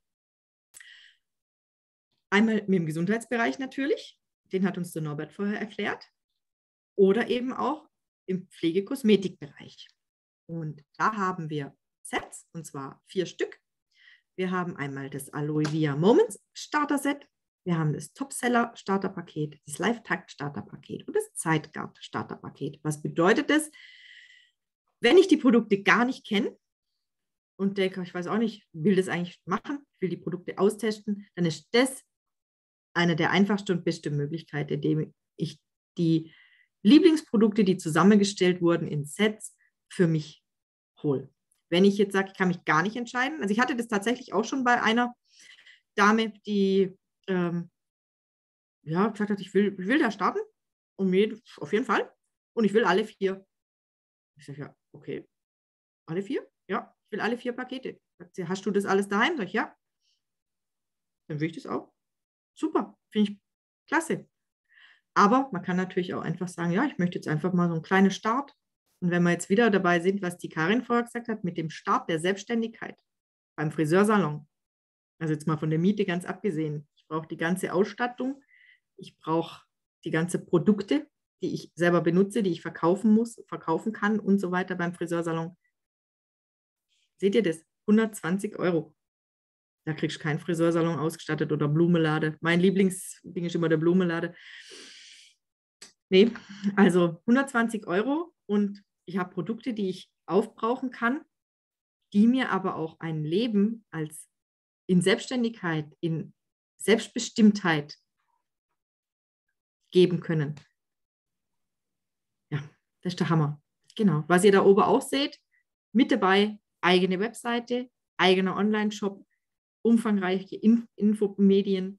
Einmal mit dem Gesundheitsbereich natürlich, den hat uns der Norbert vorher erklärt, oder eben auch im Pflegekosmetikbereich. Und da haben wir Sets, und zwar vier Stück. Wir haben einmal das Aloe Vera Moments Starter Set, wir haben das Topseller Starterpaket, das Live-Takt Starterpaket und das Zeitguard Starterpaket. Was bedeutet das? Wenn ich die Produkte gar nicht kenne und denke, ich weiß auch nicht, will das eigentlich machen, ich will die Produkte austesten, dann ist das eine der einfachsten und besten Möglichkeiten, indem ich die Lieblingsprodukte, die zusammengestellt wurden in Sets, für mich hole. Wenn ich jetzt sage, ich kann mich gar nicht entscheiden, also ich hatte das tatsächlich auch schon bei einer Dame, die ähm, ja, gesagt hat, ich will, ich will da starten, um jeden, auf jeden Fall, und ich will alle vier. Ich sage, ja, okay, alle vier? Ja, ich will alle vier Pakete. Sagt sie, hast du das alles daheim? Sag ich, ja. Dann will ich das auch. Super, finde ich klasse. Aber man kann natürlich auch einfach sagen, ja, ich möchte jetzt einfach mal so einen kleinen Start. Und wenn wir jetzt wieder dabei sind, was die Karin vorher gesagt hat, mit dem Start der Selbstständigkeit beim Friseursalon, also jetzt mal von der Miete ganz abgesehen, ich brauche die ganze Ausstattung, ich brauche die ganzen Produkte, die ich selber benutze, die ich verkaufen muss, verkaufen kann und so weiter beim Friseursalon. Seht ihr das? hundertzwanzig Euro. Da kriegst du keinen Friseursalon ausgestattet oder Blumenlade. Mein Lieblingsding ist immer der Blumenlade. Nee, also hundertzwanzig Euro und ich habe Produkte, die ich aufbrauchen kann, die mir aber auch ein Leben als in Selbstständigkeit, in Selbstbestimmtheit geben können. Ja, das ist der Hammer. Genau. Was ihr da oben auch seht, mit dabei eigene Webseite, eigener Online-Shop, umfangreiche In- Infomedien.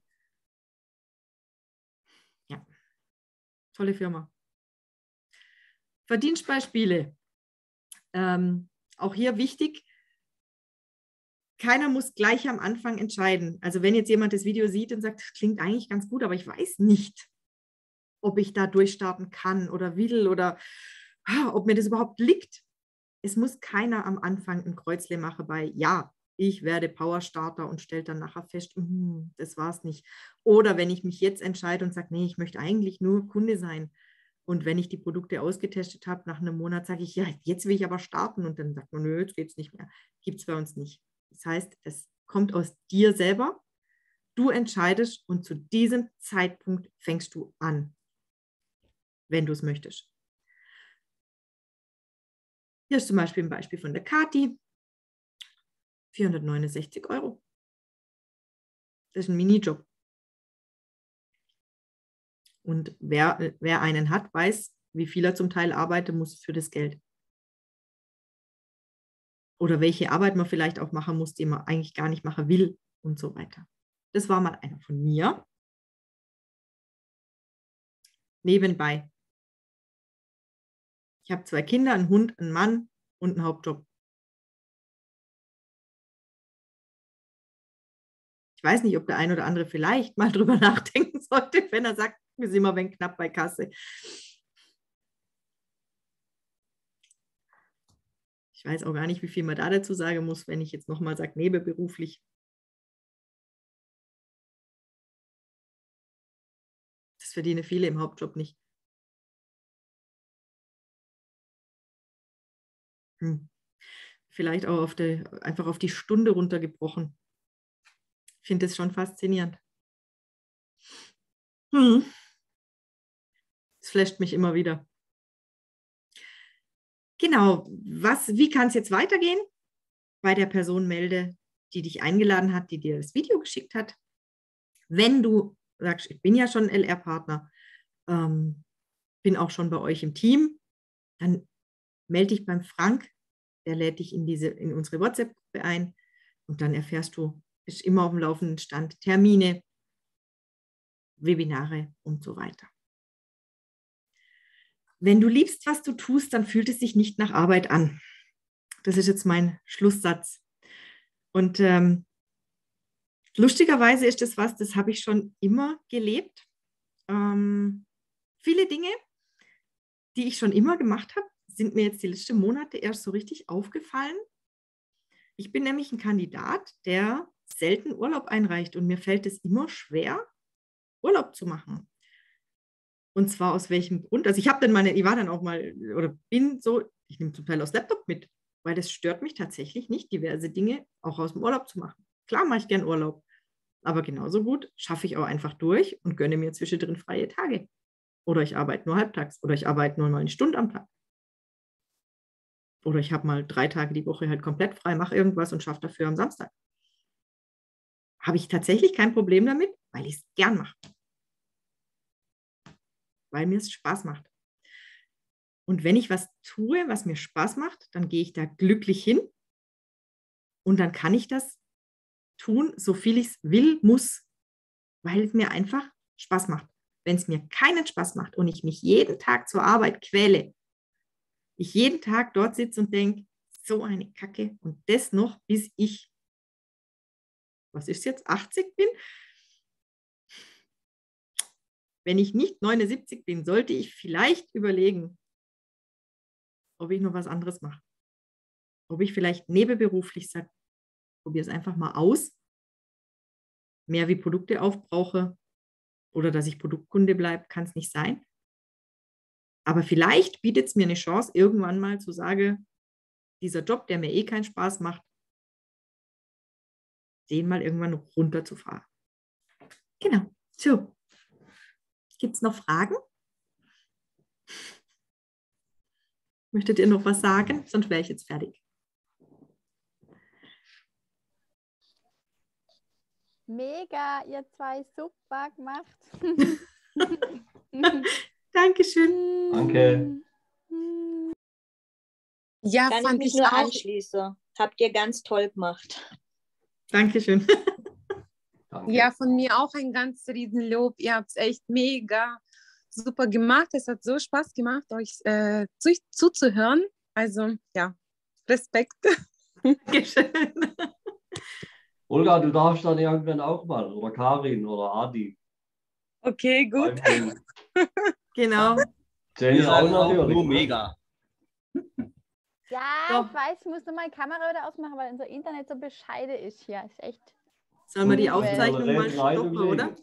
Ja, tolle Firma. Verdienstbeispiele. Ähm, auch hier wichtig, keiner muss gleich am Anfang entscheiden. Also wenn jetzt jemand das Video sieht und sagt, das klingt eigentlich ganz gut, aber ich weiß nicht, ob ich da durchstarten kann oder will oder ah, ob mir das überhaupt liegt. Es muss keiner am Anfang ein Kreuzle machen bei, ja, ich werde Powerstarter und stellt dann nachher fest, mm, das war es nicht. Oder wenn ich mich jetzt entscheide und sage, nee, ich möchte eigentlich nur Kunde sein. Und wenn ich die Produkte ausgetestet habe, nach einem Monat sage ich, ja, jetzt will ich aber starten. Und dann sagt man, nö, jetzt geht es nicht mehr. Gibt es bei uns nicht. Das heißt, es kommt aus dir selber. Du entscheidest und zu diesem Zeitpunkt fängst du an, wenn du es möchtest. Hier ist zum Beispiel ein Beispiel von der Kathi. vierhundertneunundsechzig Euro. Das ist ein Minijob. Und wer, wer einen hat, weiß, wie viel er zum Teil arbeiten muss für das Geld. Oder welche Arbeit man vielleicht auch machen muss, die man eigentlich gar nicht machen will und so weiter. Das war mal einer von mir. Nebenbei. Ich habe zwei Kinder, einen Hund, einen Mann und einen Hauptjob. Ich weiß nicht, ob der ein oder andere vielleicht mal drüber nachdenken sollte, wenn er sagt, wir sind immer ein wenig knapp bei Kasse. Ich weiß auch gar nicht, wie viel man da dazu sagen muss, wenn ich jetzt nochmal sage, nebenberuflich. Das verdienen viele im Hauptjob nicht. Hm. Vielleicht auch auf die, einfach auf die Stunde runtergebrochen. Ich finde das schon faszinierend. Hm. Das flasht mich immer wieder. Genau, was, wie kann es jetzt weitergehen? Bei der Person melde, die dich eingeladen hat, die dir das Video geschickt hat. Wenn du sagst, ich bin ja schon L R-Partner, ähm, bin auch schon bei euch im Team, dann melde dich beim Frank der lädt dich in, diese, in unsere WhatsApp-Gruppe ein und dann erfährst du, bist immer auf dem laufenden Stand, Termine, Webinare und so weiter. Wenn du liebst, was du tust, dann fühlt es sich nicht nach Arbeit an. Das ist jetzt mein Schlusssatz. Und ähm, lustigerweise ist das was, das habe ich schon immer gelebt. Ähm, viele Dinge, die ich schon immer gemacht habe, sind mir jetzt die letzten Monate erst so richtig aufgefallen. Ich bin nämlich ein Kandidat, der selten Urlaub einreicht und mir fällt es immer schwer, Urlaub zu machen. Und zwar aus welchem Grund? Also ich habe dann meine, ich war dann auch mal oder bin so, ich nehme zum Teil aus Laptop mit, weil das stört mich tatsächlich nicht, diverse Dinge auch aus dem Urlaub zu machen. Klar mache ich gern Urlaub, aber genauso gut schaffe ich auch einfach durch und gönne mir zwischendrin freie Tage. Oder ich arbeite nur halbtags oder ich arbeite nur neun Stunden am Tag. Oder ich habe mal drei Tage die Woche halt komplett frei, mache irgendwas und schaffe dafür am Samstag. Habe ich tatsächlich kein Problem damit, weil ich es gern mache. Weil mir es Spaß macht. Und wenn ich was tue, was mir Spaß macht, dann gehe ich da glücklich hin und dann kann ich das tun, so viel ich es will, muss, weil es mir einfach Spaß macht. Wenn es mir keinen Spaß macht und ich mich jeden Tag zur Arbeit quäle, ich jeden Tag dort sitze und denke, so eine Kacke und das noch, bis ich, was ist jetzt, achtzig bin? Wenn ich nicht neunundsiebzig bin, sollte ich vielleicht überlegen, ob ich noch was anderes mache. Ob ich vielleicht nebenberuflich sage, probiere es einfach mal aus, mehr wie Produkte aufbrauche oder dass ich Produktkunde bleibe, kann es nicht sein. Aber vielleicht bietet es mir eine Chance, irgendwann mal zu sagen, dieser Job, der mir eh keinen Spaß macht, den mal irgendwann runterzufahren. Genau, so. Gibt es noch Fragen? Möchtet ihr noch was sagen? Sonst wäre ich jetzt fertig. Mega, ihr zwei super gemacht. Dankeschön. Danke. Ja, Kann ich fand mich ich nur auch. anschließen. Habt ihr ganz toll gemacht. Dankeschön. Danke. Ja, von mir auch ein ganz Riesenlob. Ihr habt es echt mega super gemacht. Es hat so Spaß gemacht, euch äh, zu, zuzuhören. Also ja, Respekt. Dankeschön. Olga, du darfst dann irgendwann auch mal. Oder Karin oder Adi. Okay, gut. Einbringen. Genau. Jenny Wir auch sagen auch natürlich. nur ne? mega. Ja, So. ich weiß, ich muss nur meine Kamera wieder ausmachen, weil unser Internet so bescheiden ist hier. Ist echt. Sollen wir die Cool. Aufzeichnung mal stoppen, oder?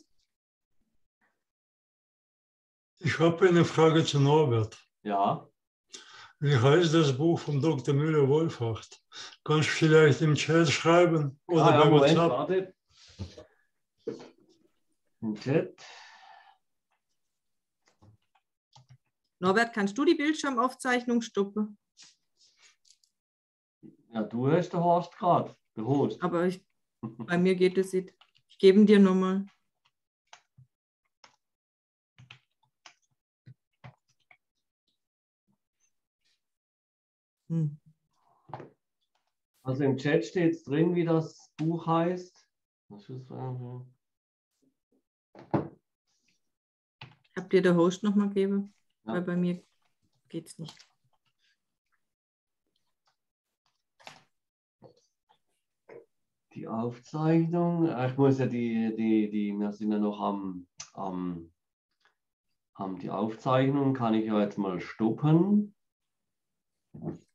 Ich habe eine Frage zu Norbert. Ja. Wie heißt das Buch von Doktor Müller-Wohlfahrt? Kannst du vielleicht im Chat schreiben oder Ah, ja, bei Moment, WhatsApp? warte. Im Chat. Norbert, kannst du die Bildschirmaufzeichnung stoppen? Ja, du hast den Horst gerade. Der Host. Aber ich, bei mir geht es nicht. Ich gebe ihn dir nochmal. Hm. Also im Chat steht es drin, wie das Buch heißt. Was ist das? Habt ihr der Host nochmal gegeben? Ja. Weil bei mir geht es nicht. Die Aufzeichnung. Ich muss ja die, die, die, wir sind ja noch am, am, am die Aufzeichnung kann ich ja jetzt mal stoppen.